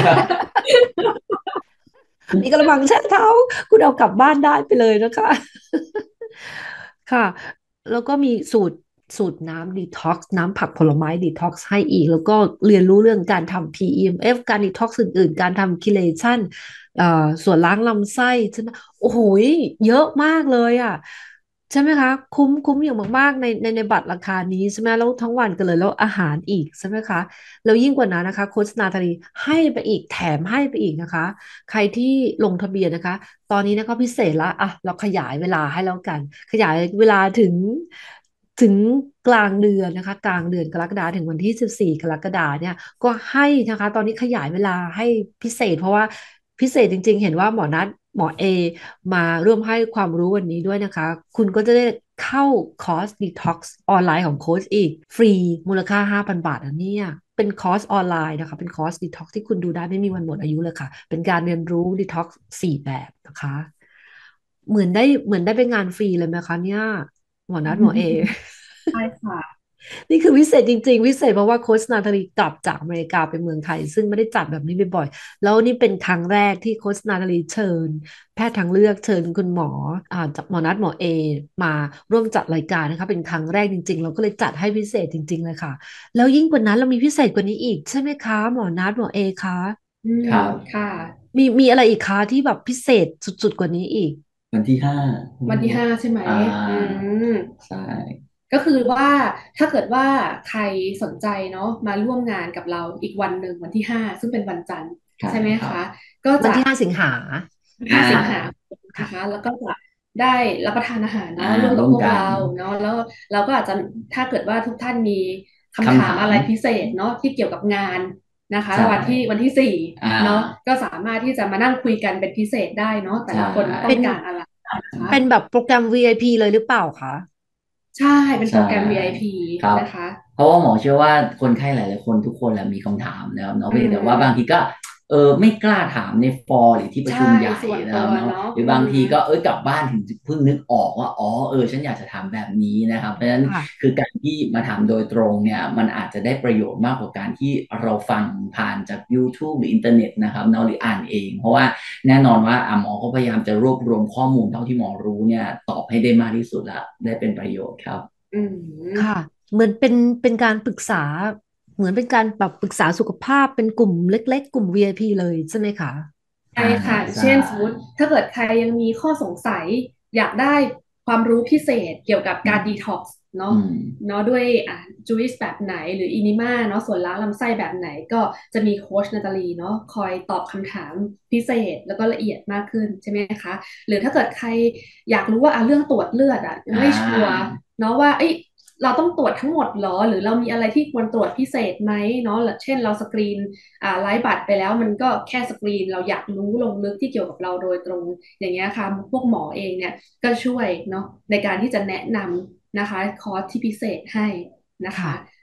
มีกระมังแช่เท้าคุณเอากลับบ้านได้ไปเลยนะคะค่ะแล้วก็มีสูตรน้ำดีท็อกซ์น้ำผักผลไม้ดีท็อกซ์ให้อีกแล้วก็เรียนรู้เรื่องการทำ PEMF การดีท็อกซ์อื่นๆการทำคิเลชันส่วนล้างลำไส้ใช่ไหมโอ้โหเยอะมากเลยอ่ะใช่ไหมคะคุ้มอย่างมากๆในบัตรราคานี้ใช่ไหมแล้วทั้งวันกันเลยแล้วอาหารอีกใช่ไหมคะแล้วยิ่งกว่านั้นนะคะโค้ชนาตาลีให้ไปอีกแถมให้ไปอีกนะคะ ใครที่ลงทะเบียนนะคะตอนนี้นะก็พิเศษละอ่ะเราขยายเวลาให้แล้วกันขยายเวลาถึงกลางเดือนนะคะกลางเดือนกรกฎาถึงวันที่14กรกฎาเนี่ยก็ให้นะคะตอนนี้ขยายเวลาให้พิเศษเพราะว่าพิเศษจริงๆเห็นว่าหมอนัทหมอเอมาร่วมให้ความรู้วันนี้ด้วยนะคะคุณก็จะได้เข้าคอร์ส Detox ออนไลน์ของโค้ชอีกฟรีมูลค่า5,000บาทนะเนี่ยเป็นคอร์สออนไลน์นะคะเป็นคอร์ส Detox ที่คุณดูได้ไม่มีวันหมดอายุเลยค่ะเป็นการเรียนรู้ Detox 4 แบบนะคะเหมือนได้ไปงานฟรีเลยไหมคะเนี่ยหมอนัทหมอเอใช่ค่ะนี่คือวิเศษจริงๆวิเศษเพราะว่าโค้ชนาธาลีกลับจากอเมริกาไปเมืองไทยซึ่งไม่ได้จัดแบบนี้บ่อยๆแล้วนี่เป็นครั้งแรกที่โค้ชนาธาลีเชิญแพทย์ทางเลือกเชิญคุณหมอจากหมอนัทหมอเอมาร่วมจัดรายการนะคะเป็นครั้งแรกจริงๆเราก็เลยจัดให้พิเศษจริงๆเลยค่ะแล้วยิ่งกว่านั้นเรามีพิเศษกว่านี้อีกใช่ไหมคะหมอนัทหมอเอคะอืมครับค่ะมีอะไรอีกคะที่แบบพิเศษสุดๆกว่านี้อีกวันที่ห้าวันที่ห้าใช่ไหมอ่อืามใช่ก็คือว่าถ้าเกิดว่าใครสนใจเนาะมาร่วมงานกับเราอีกวันหนึ่งวันที่ห้าซึ่งเป็นวันจันทร์ใช่ใช่ไหมครับคะก็จะวันที่5 สิงหาอ่า 5 สิงหาคมนะคะค่ะแล้วก็จะได้รับประทานอาหารอ่าเนาะร่วมกัร่วมกันบพวกเราเนาะแล้วเราก็อาจจะถ้าเกิดว่าทุกท่านมีคำถามคำถามอะไรพิเศษเนาะที่เกี่ยวกับงานนะคะใช่วันที่สี่อ่าเนาะก็สามารถที่จะมานั่งคุยกันเป็นพิเศษได้เนาะแต่ใช่ละคนต้อเป็นงการอะไรนะคะเป็นแบบโปรแกรม VIP เลยหรือเปล่าคะใช่เป็นโปใช่รแกรม VIP ครับนะคะเพราะว่าหมอเชื่อว่าคนไข้หลายๆคนทุกคนแหละมีคำถามนะครับเนาะอืเพียงแต่ว่าบางทีมก็ไม่กล้าถามในฟอร์หรือที่ประใช่ชุมใหญ่ส่วนนะครับเนาะตัวเนาะหรือบางทีก็กลับบ้านถึงเพิ่งนึกออกว่าอ๋อฉันอยากจะถามแบบนี้นะครับเพราะฉะนั้นค่ะคือการที่มาถามโดยตรงเนี่ยมันอาจจะได้ประโยชน์มากกว่าการที่เราฟังผ่านจาก YouTube หรืออินเทอร์เน็ตนะครับเนาะหรืออ่านเองเพราะว่าแน่นอนว่าหมอก็พยายามจะรวบรวมข้อมูลเท่าที่หมอรู้เนี่ยตอบให้ได้มากที่สุดและได้เป็นประโยชน์ครับอืค่ะมเหมือนเป็นการปรึกษาเหมือนเป็นการแบบปรึกษาสุขภาพเป็นกลุ่มเล็กๆกลุ่ม VIP เลยใช่ไหมคะใช่อ่าค่ะใช่เช่นสมมติถ้าเกิดใครยังมีข้อสงสัยอยากได้ความรู้พิเศษเกี่ยวกับการดีท็อกซ์เนาะอืมด้วยจูอิสแบบไหนหรืออินิม่าเนาะส่วนล้างลำไส้แบบไหนก็จะมีโค้ชนาตาลีเนาะคอยตอบคำถามพิเศษแล้วก็ละเอียดมากขึ้นใช่ไหมคะหรือถ้าเกิดใครอยากรู้ว่าเรื่องตรวจเลือดอ่ไม่ชัวร์าเนาะว่าเอ้ยเราต้องตรวจทั้งหมดหรอหรือเรามีอะไรที่ควรตรวจพิเศษไหมเนาะเช่นเราสกรีน ไลฟ์บัตรไปแล้วมันก็แค่สกรีนเราอยากรู้ลงลึกที่เกี่ยวกับเราโดยตรงอย่างเงี้ยค่ะพวกหมอเองเนี่ยก็ช่วยเนาะในการที่จะแนะนำนะคะคอร์สที่พิเศษให้นะค่ะคะ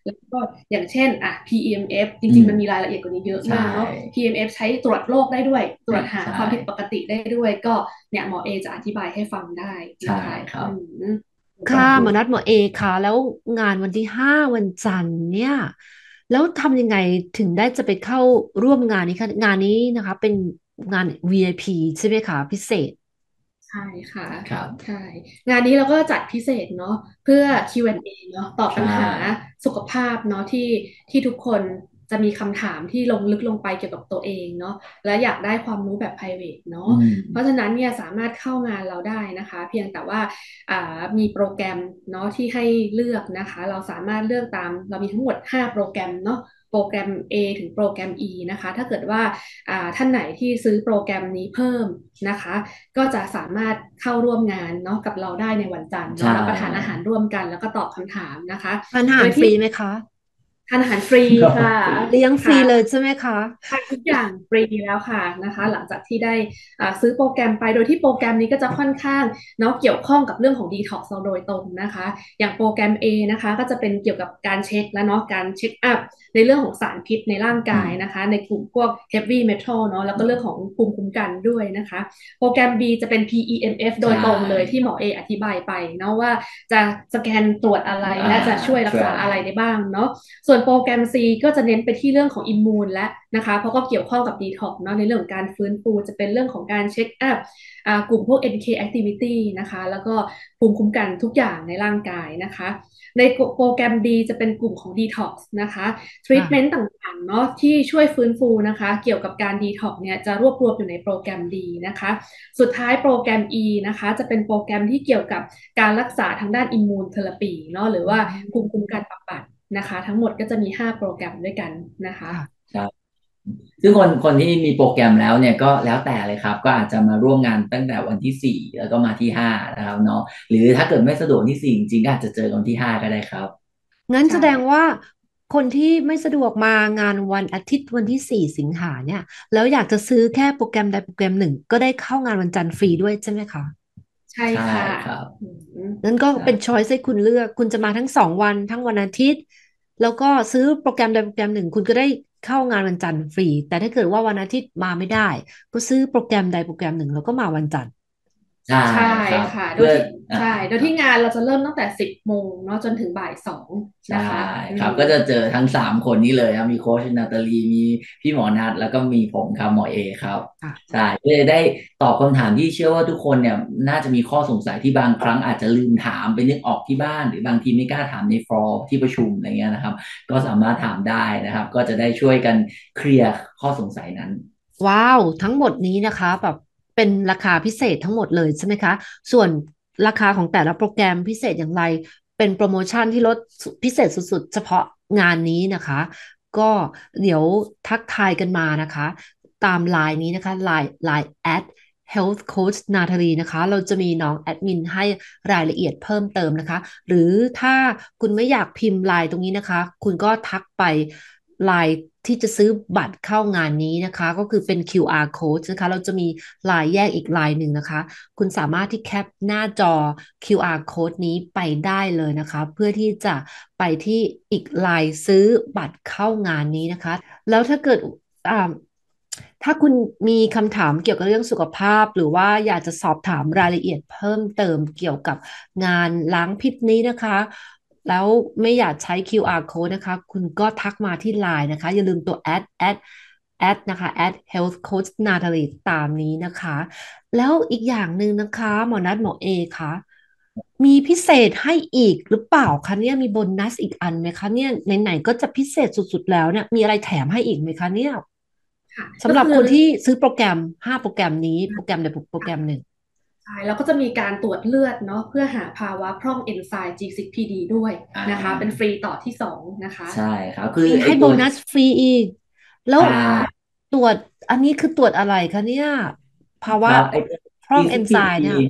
แล้วก็อย่างเช่นPEMF จอืริงมๆมันมีรายละเอียดกว่านี้เยอะใช่มากเนาะ PEMF ใช้ตรวจโรคได้ด้วยตรวจหาใช่ความผิดปกติได้ด้วยก็เนี่ยหมอเอจะอธิบายให้ฟังได้ใช่นะคะครับก็ค่ะหคือมอนัดหมอเอค่ะแล้วงานวันที่5วันจันทร์เนี่ยแล้วทำยังไงถึงได้จะไปเข้าร่วมงานนี้คะงานนี้นะคะเป็นงาน VIP ใช่ไหมคะพิเศษใช่ค่ะครับใช่งานนี้เราก็จัดพิเศษเนาะเพื่อ Q&A เนาะตอบปัใช่ญหาสุขภาพเนาะที่ทุกคนจะมีคำถามที่ลงลึกลงไปเกี่ยวกับตัวเองเนาะและอยากได้ความรู้แบบ private เนาะอืมเพราะฉะนั้นเนี่ยสามารถเข้างานเราได้นะคะเพียงแต่ว่ามีโปรแกรมเนาะที่ให้เลือกนะคะเราสามารถเลือกตามเรามีทั้งหมด5โปรแกรมเนาะโปรแกรม A ถึงโปรแกรม E นะคะถ้าเกิดว่าท่านไหนที่ซื้อโปรแกรมนี้เพิ่มนะคะ ก็จะสามารถเข้าร่วมงานเนาะกับเราได้ในวันจันทร์ใช่เนาะรับประทานอาหารร่วมกันแล้วก็ตอบคำถามนะคะทานอาหารฟโดยที่รีไหมคะทานอาหารฟรีค่ะเลี้ยงฟรีค่ะเลยใช่ไหมคะทำทุกอย่างฟรีแล้วค่ะนะคะหลังจากที่ได้ซื้อโปรแกรมไปโดยที่โปรแกรมนี้ก็จะค่อนข้างเนาะเกี่ยวข้องกับเรื่องของ Detox เราโดยตรงนะคะอย่างโปรแกรม A นะคะก็จะเป็นเกี่ยวกับการเช็คและเนาะการเช็คอัพในเรื่องของสารพิษในร่างอืมกายนะคะในกลุ่มพวก heavy metal เนาะแล้วก็เรื่องของภูมิคุ้มกันด้วยนะคะโปรแกรม B จะเป็น PEMF โดใช่ยตรงเลยที่หมอเออธิบายไปเนาะว่าจะสแกนตรวจอะไรอ่าและจะช่วยรัช่วยอะไรกษาอะไรได้บ้างเนาะ ส่วนโปรแกรม C ก็จะเน้นไปที่เรื่องของอิมมูนและนะคะเพราะก็เกี่ยวข้องกับ Detox เนาะในเรื่องของการฟื้นฟูจะเป็นเรื่องของการเช็คอัพกลุ่มพวก NK activity นะคะแล้วก็ภูมิคุ้มกันทุกอย่างในร่างกายนะคะในโปรแกรม D จะเป็นกลุ่มของ Detox นะคะ Treatment ต่างๆเนาะที่ช่วยฟื้นฟูนะคะเกี่ยวกับการ Detox เนี่ยจะรวบรวมอยู่ในโปรแกรม D นะคะสุดท้ายโปรแกรม E นะคะจะเป็นโปรแกรมที่เกี่ยวกับการรักษาทางด้านอิมมูนเทอราปีเนาะหรือว่าภูมิคุ้มกันบำบัด นะคะทั้งหมดก็จะมี5โปรแกรมด้วยกันนะคะค่ะใช่ซึ่งคนที่มีโปรแกรมแล้วเนี่ยก็แล้วแต่เลยครับก็อาจจะมาร่วมงานตั้งแต่วันที่4แล้วก็มาที่5นะครับเนาะหรือถ้าเกิดไม่สะดวกที่4จริงๆก็อาจจะเจอกันที่5ก็ได้ครับงั้นแสใช่ดงว่าคนที่ไม่สะดวกมางานวันอาทิตย์วันที่4 สิงหาเนี่ยแล้วอยากจะซื้อแค่โปรแกรมใดโปรแกรมหนึ่งก็ได้เข้างานวันจันทร์ฟรีด้วยใช่ไหมคะใช่ใช่ค่ะครับอืมงั้นก็ใช่เป็นช้อยส์ให้คุณเลือกคุณจะมาทั้ง2 วันทั้งวันอาทิตย์แล้วก็ซื้อโปรแกรมใดโปรแกรมหนึ่งคุณก็ได้เข้างานวันจันทร์ฟรีแต่ถ้าเกิดว่าวันอาทิตย์มาไม่ได้ก็ซื้อโปรแกรมใดโปรแกรมหนึ่งแล้วก็มาวันจันทร์ใช่ใช่ครับค่ะโดเพื่อยที่อ่าใช่โดยครับที่งานเราจะเริ่มตั้งแต่10 โมงเนาะจนถึงบ่าย 2 ใช่นะคะครับก็จะเจอทั้ง3 คนนี้เลยครับมีโค้ชนาตาลีมีพี่หมอนัทแล้วก็มีผมครับหมอเอครับค่ะใช่ก็เลยได้ตอบคำถามที่เชื่อว่าทุกคนเนี่ยน่าจะมีข้อสงสัยที่บางครั้งอาจจะลืมถามไปนึกออกที่บ้านหรือบางทีไม่กล้าถามในฟอร์ที่ประชุมอะไรเงี้ยนะครับก็สามารถถามได้นะครับก็จะได้ช่วยกันเคลียร์ข้อสงสัยนั้นว้าวทั้งหมดนี้นะคะแบบเป็นราคาพิเศษทั้งหมดเลยใช่ไหมคะส่วนราคาของแต่ละโปรแกรมพิเศษอย่างไรเป็นโปรโมชั่นที่ลดพิเศษสุดๆเฉพาะงานนี้นะคะก็เดี๋ยวทักทายกันมานะคะตามไลน์นี้นะคะไลน์health coach นาทาลีนะคะเราจะมีน้องแอดมินให้รายละเอียดเพิ่มเติมนะคะหรือถ้าคุณไม่อยากพิมพ์ไลน์ตรงนี้นะคะคุณก็ทักไปไลน์ที่จะซื้อบัตรเข้างานนี้นะคะก็คือเป็น QR code นะคะเราจะมีไลน์แยกอีกไลน์หนึ่งนะคะคุณสามารถที่แคปหน้าจอ QR code นี้ไปได้เลยนะคะเพื่อที่จะไปที่อีกไลน์ซื้อบัตรเข้างานนี้นะคะแล้วถ้าเกิดอ่าถ้าคุณมีคำถามเกี่ยวกับเรื่องสุขภาพหรือว่าอยากจะสอบถามรายละเอียดเพิ่มเติมเกี่ยวกับงานล้างพิษนี้นะคะแล้วไม่อยากใช้ QR code นะคะคุณก็ทักมาที่ไลน์นะคะอย่าลืมตัว แอดนะคะ health coach นาทาลีตามนี้นะคะแล้วอีกอย่างหนึ่งนะคะหมอนัทหมอเอคะมีพิเศษให้อีกหรือเปล่าคะเนี่ยมีโบนัสอีกอันไหมคะเนี่ยไหนๆก็จะพิเศษสุดๆแล้วเนี่ยมีอะไรแถมให้อีกไหมคะเนี่ยค่ะสำหรับก็คือคนที่ซื้อโปรแกรม5โปรแกรมนี้โปรแกรมใดโปรแกรมหนึ่งใช่แล้วก็จะมีการตรวจเลือดเนาะเพื่อหาภาวะพร่องเอนไซม์ G6PD ด้วยอ่นะคะเป็นาฟรีต่อที่2นะคะใช่ครับคือมีให้โบไอ้ตัวนัสฟรีอีกแล้วใช่ตรวจอันนี้คือตรวจอะไรคะเนี่ยภาวะครับไอ้ตัวพร่องเอนไซม์ G6PD เนี่ย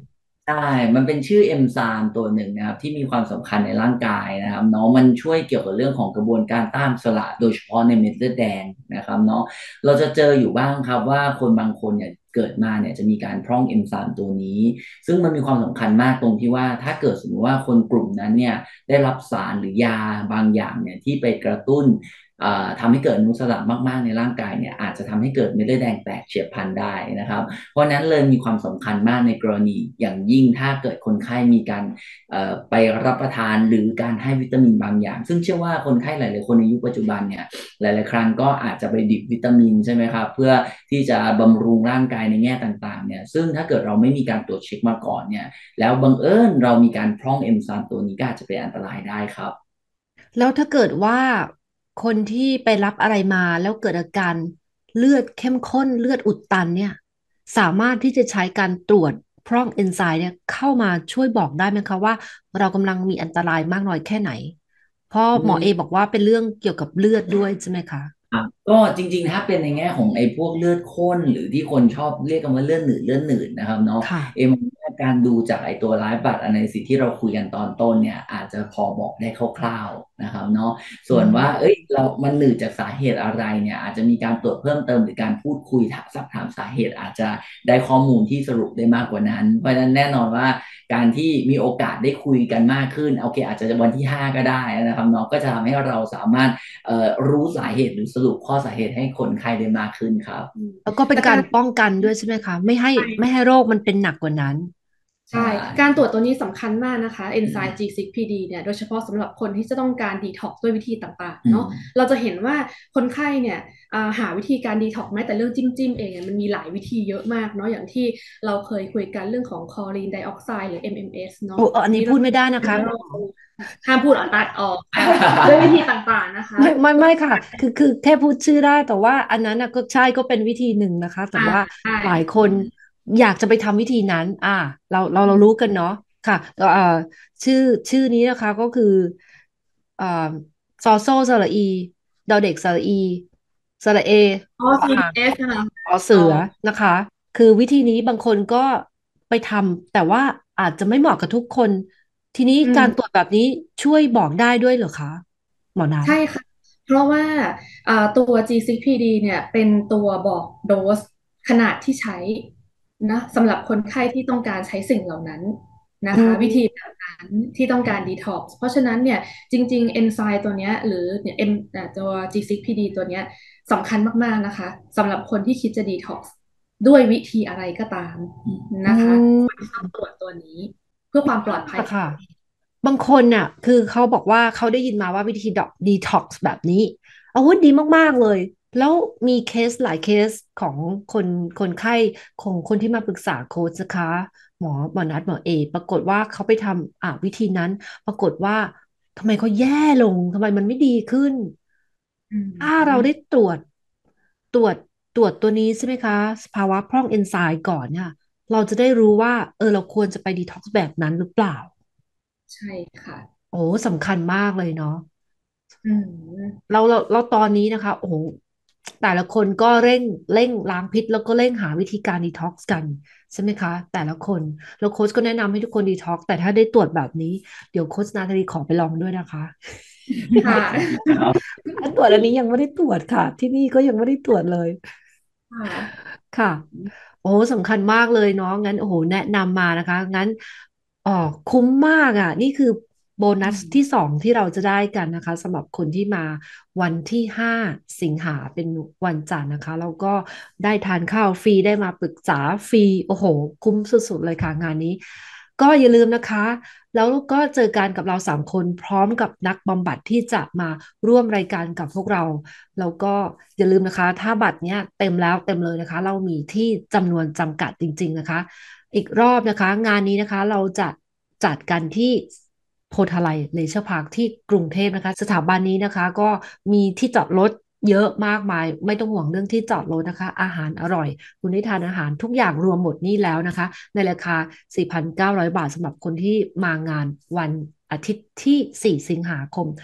ใช่ มันเป็นชื่อเอนไซม์ตัวหนึ่งนะครับที่มีความสำคัญในร่างกายนะครับเนาะมันช่วยเกี่ยวกับเรื่องของกระบวนการต้านอนุมูลอิสระโดยเฉพาะในเม็ดเลือดแดงนะครับเนาะเราจะเจออยู่บ้างครับว่าคนบางคนเนี่ยเกิดมาเนี่ยจะมีการพร่องเอนไซม์ตัวนี้ซึ่งมันมีความสำคัญมากตรงที่ว่าถ้าเกิดสมมติว่าคนกลุ่มนั้นเนี่ยได้รับสารหรือยาบางอย่างเนี่ยที่ไปกระตุ้นทำให้เกิดอนุมูลอิสระมากๆในร่างกายเนี่ยอาจจะทำให้เกิดเม็ดเลือดแดงแตกเฉียบพลันได้นะครับ เพราะนั้นเลยมีความสำคัญมากในกรณีอย่างยิ่งถ้าเกิดคนไข้มีการไปรับประทานหรือการให้วิตามินบางอย่างซึ่งเชื่อว่าคนไข้หลายๆคนในยุคปัจจุบันเนี่ยหลายๆครั้งก็อาจจะไปดิบวิตามินใช่ไหมครับเพื่อที่จะบำรุงร่างกายในแง่ต่างๆเนี่ยซึ่งถ้าเกิดเราไม่มีการตรวจเช็คมาก่อนเนี่ยแล้วบังเอิญเรามีการพร่องเอนไซม์ตัวนี้ก็อาจจะเป็นอันตรายได้ครับแล้วถ้าเกิดว่าคนที่ไปรับอะไรมาแล้วเกิดอาการเลือดเข้มข้นเลือดอุดตันเนี่ยสามารถที่จะใช้การตรวจพร่องเอนไซม์เนี่ยเข้ามาช่วยบอกได้ไหมคะว่าเรากำลังมีอันตรายมากน้อยแค่ไหนเพราะหมอเอบอกว่าเป็นเรื่องเกี่ยวกับเลือดด้วยใช่ไหมคะก็จริงๆถ้าเป็นในแง่ของไอ้พวกเลือดข้นหรือที่คนชอบเรียกกันว่าเลือดหนืดนะครับเนาะค่ะเอ็มว่าการดูจากไอ้ตัวไลฟ์บัตอนาลิซิสที่เราคุยกันตอนต้นเนี่ยอาจจะพอบอกได้คร่าวๆนะครับเนาะอืส่วนว่ามมันหนืดจากสาเหตุอะไรเนี่ยอาจจะมีการตรวจเพิ่มเติมหรือการพูดคุยถามสักถามสาเหตุอาจจะได้ข้อมูลที่สรุปได้มากกว่านั้นเพราะฉะนั้นแน่นอนว่าการที่มีโอกาสได้คุยกันมากขึ้นโอเคอาจจะวันที่5ก็ได้นะครับเนาะก็จะทำให้เราสามารถ รู้สาเหตุหรือสรุปข้อสาเหตุให้คนไข้ได้มากขึ้นครับแล้วก็เป็นแต่การการป้องกันด้วยใช่ไหมคะไม่ให้โรคมันเป็นหนักกว่านั้นใช่ใช่การตรวจตัวนี้สำคัญมากนะคะ Enzyme G6PD เนี่ยโดยเฉพาะสำหรับคนที่จะต้องการดีท็อกซ์ด้วยวิธีต่างอืมๆเนาะเราจะเห็นว่าคนไข้เนี่ยหาวิธีการดีท็อกซ์แม้แต่เรื่องจิ้มเองเนี่ยมันมีหลายวิธีเยอะมากเนาะอย่างที่เราเคยคุยกันเรื่องของคลอรีนไดออกไซด์หรือ MMS เนาะโอ้อันนี้นี่เราพูดไม่ได้นะคะคุณหมอห้ามพูดออกตัดออกด้วยวิธีต่างๆนะคะไม่ค่ะคือแค่พูดชื่อได้แต่ว่าอันนั้นนะก็ใช่ก็เป็นวิธีหนึ่งนะคะแต่อ่าว่าใช่หลายคนอยากจะไปทำวิธีนั้นเรารู้กันเนาะค่ะชื่อชื่อนี้นะคะก็คืออ่าซอโซสระอีดอเด็กสระอีสระเออ๋อออ่าง CBS นะคะอเสือ๋ออนะคะคือวิธีนี้บางคนก็ไปทำแต่ว่าอาจจะไม่เหมาะกับทุกคนทีนี้อืมการตรวจแบบนี้ช่วยบอกได้ด้วยเหรอคะหมอนัทใช่ค่ะ เพราะว่าตัว G6PD เนี่ยเป็นตัวบอกโดสขนาดที่ใช้นะสำหรับคนไข้ที่ต้องการใช้สิ่งเหล่านั้นนะอืคะวิธีมแบบนั้นที่ต้องการดีท็อกซ์เพราะฉะนั้นเนี่ยจริงๆเอนไซม์ตัวเนี้ยหรือเนี่ยตัว G6PD ตัวเนี้ยสำคัญมากๆนะคะสำหรับคนที่คิดจะดีท็อกซ์ด้วยวิธีอะไรก็ตามอืนะคะควรมที่ต้องตรวจตัวนี้เพื่อความปลอดภัยอะค่ะบางคนน่ะคือเขาบอกว่าเขาได้ยินมาว่าวิธีดีท็อกซ์แบบนี้อาวุธดีมากๆเลยแล้วมีเคสหลายเคสของคนคนไข้ของคนที่มาปรึกษาโค้ชนะคะหมอนัดหมอเอปรากฏว่าเขาไปทำวิธีนั้นปรากฏว่าทำไมเขาแย่ลงทำไมมันไม่ดีขึ้นอืถ้าเราได้มตรวจตรวจตัวนี้ใช่ไหมคะสภาวะพร่องเอนไซม์ก่อนเนี่ยเราจะได้รู้ว่าเราควรจะไปดีท็อกซ์แบบนั้นหรือเปล่าใช่ค่ะโอ้สำคัญมากเลยเนาะอืมเราตอนนี้นะคะโอ้โหแต่ละคนก็เร่งล้างพิษแล้วก็เร่งหาวิธีการดีท็อกซ์กันใช่ไหมคะแต่ละคนแล้วโค้ชก็แนะนำให้ทุกคนดีท็อกซ์แต่ถ้าได้ตรวจแบบนี้เดี๋ยวโค้ชนาตาลีขอไปลองด้วยนะคะค่ะครับการตรวจอันนี้ยังไม่ได้ตรวจค่ะที่นี่ก็ยังไม่ได้ตรวจเลยค่ะค่ะโอ้สำคัญมากเลยเนาะงั้นโอ้โหแนะนำมานะคะงั้นอ๋อคุ้มมากอ่ะนี่คือโบนัสอืมที่2ที่เราจะได้กันนะคะสำหรับคนที่มาวันที่5 สิงหาเป็นวันจันทร์นะคะแล้วก็ได้ทานข้าวฟรีได้มาปรึกษาฟรีโอ้โหคุ้มสุดๆเลยค่ะงานนี้ก็อย่าลืมนะคะแล้วก็เจอกันกับเรา3 คนพร้อมกับนักบำบัดที่จะมาร่วมรายการกับพวกเรา แล้วก็อย่าลืมนะคะถ้าบัตรเนี้ยเต็มแล้วเต็มเลยนะคะเรามีที่จำนวนจำกัดจริงๆนะคะอีกรอบนะคะงานนี้นะคะเราจะจัดกันที่โพธาไลเลเชอร์พาร์คที่กรุงเทพนะคะสถาบันนี้นะคะก็มีที่จอดรถเยอะมากมายไม่ต้องห่วงเรื่องที่จอดรถนะคะอาหารอร่อยคุณได้ทานอาหารทุกอย่างรวมหมดนี่แล้วนะคะในราคา4,900 บาทสำหรับคนที่มางานวันอาทิตย์ที่4 สิงหาคม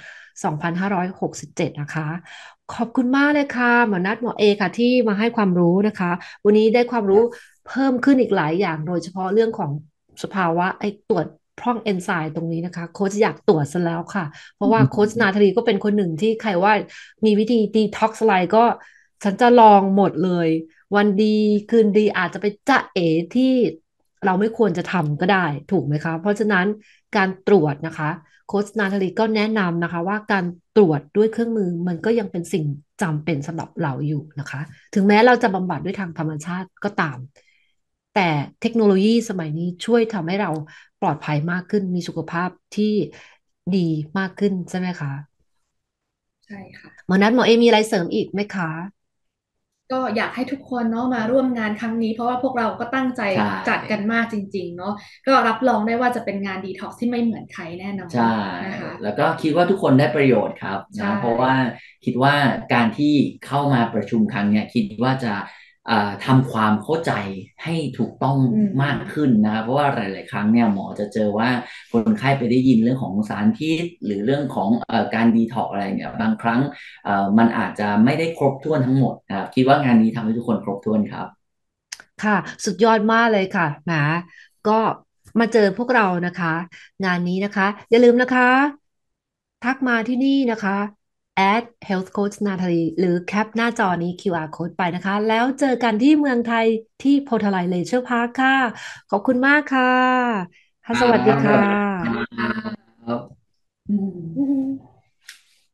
2567นะคะขอบคุณมากเลยค่ะหมอนัทหมอเอค่ะที่มาให้ความรู้นะคะวันนี้ได้ความรู้เพิ่มขึ้นอีกหลายอย่างโดยเฉพาะเรื่องของสภาวะไอ้ตรวจพร่องเอนไซม์ตรงนี้นะคะโค้ชอยากตรวจซะแล้วค่ะเพราะว่าโค้ชนาธรีก็เป็นคนหนึ่งที่ใครว่ามีวิธีดีท็อกซ์อะไรก็ฉันจะลองหมดเลยวันดีคืนดีอาจจะไปจ๊ะเอ๋ที่เราไม่ควรจะทำก็ได้ถูกไหมคะเพราะฉะนั้นการตรวจนะคะโค้ชนาธรีก็แนะนำนะคะว่าการตรวจด้วยเครื่องมือมันก็ยังเป็นสิ่งจำเป็นสำหรับเราอยู่นะคะถึงแม้เราจะบำบัดด้วยทางธรรมชาติก็ตาม แต่เทคโนโลยีสมัยนี้ช่วยทำให้เราปลอดภัยมากขึ้นมีสุขภาพที่ดีมากขึ้นใช่ไหมคะใช่ค่ะหมอนัทหมอเอมีอะไรเสริมอีกไหมคะก็อยากให้ทุกคนเนาะมาร่วมงานครั้งนี้เพราะว่าพวกเราก็ตั้งใจใช่จัดกันมากจริงๆเนาะก็รับรองได้ว่าจะเป็นงานดีท็อกซ์ที่ไม่เหมือนใครแน่นอนใช่นะคะแล้วก็คิดว่าทุกคนได้ประโยชน์ครับใช่นะเพราะว่าคิดว่าการที่เข้ามาประชุมครั้งเนี้ยคิดว่าจะทำความเข้าใจให้ถูกต้องอืมากมขึ้นนะครับเพราะว่าหลายๆครั้งเนี่ยหมอจะเจอว่าคนไข้ไปได้ยินเรื่องของสารพิษหรือเรื่องของการดีท็อกอะไรเนี่ยบางครั้งมันอาจจะไม่ได้ครบถ้วนทั้งหมดนะครับคิดว่างานนี้ทำให้ทุกคนครบถ้วนครับค่ะสุดยอดมากเลยค่ะแหมก็มาเจอพวกเรานะคะงานนี้นะคะอย่าลืมนะคะทักมาที่นี่นะคะ @health coach นาทาลีหรือแคปหน้าจอนี้ QR code ไปนะคะแล้วเจอกันที่เมืองไทยที่โพธาไลเลเชอร์พาร์คค่ะขอบคุณมากค่ะค่ะครัสวัสดีค่บะครับอืม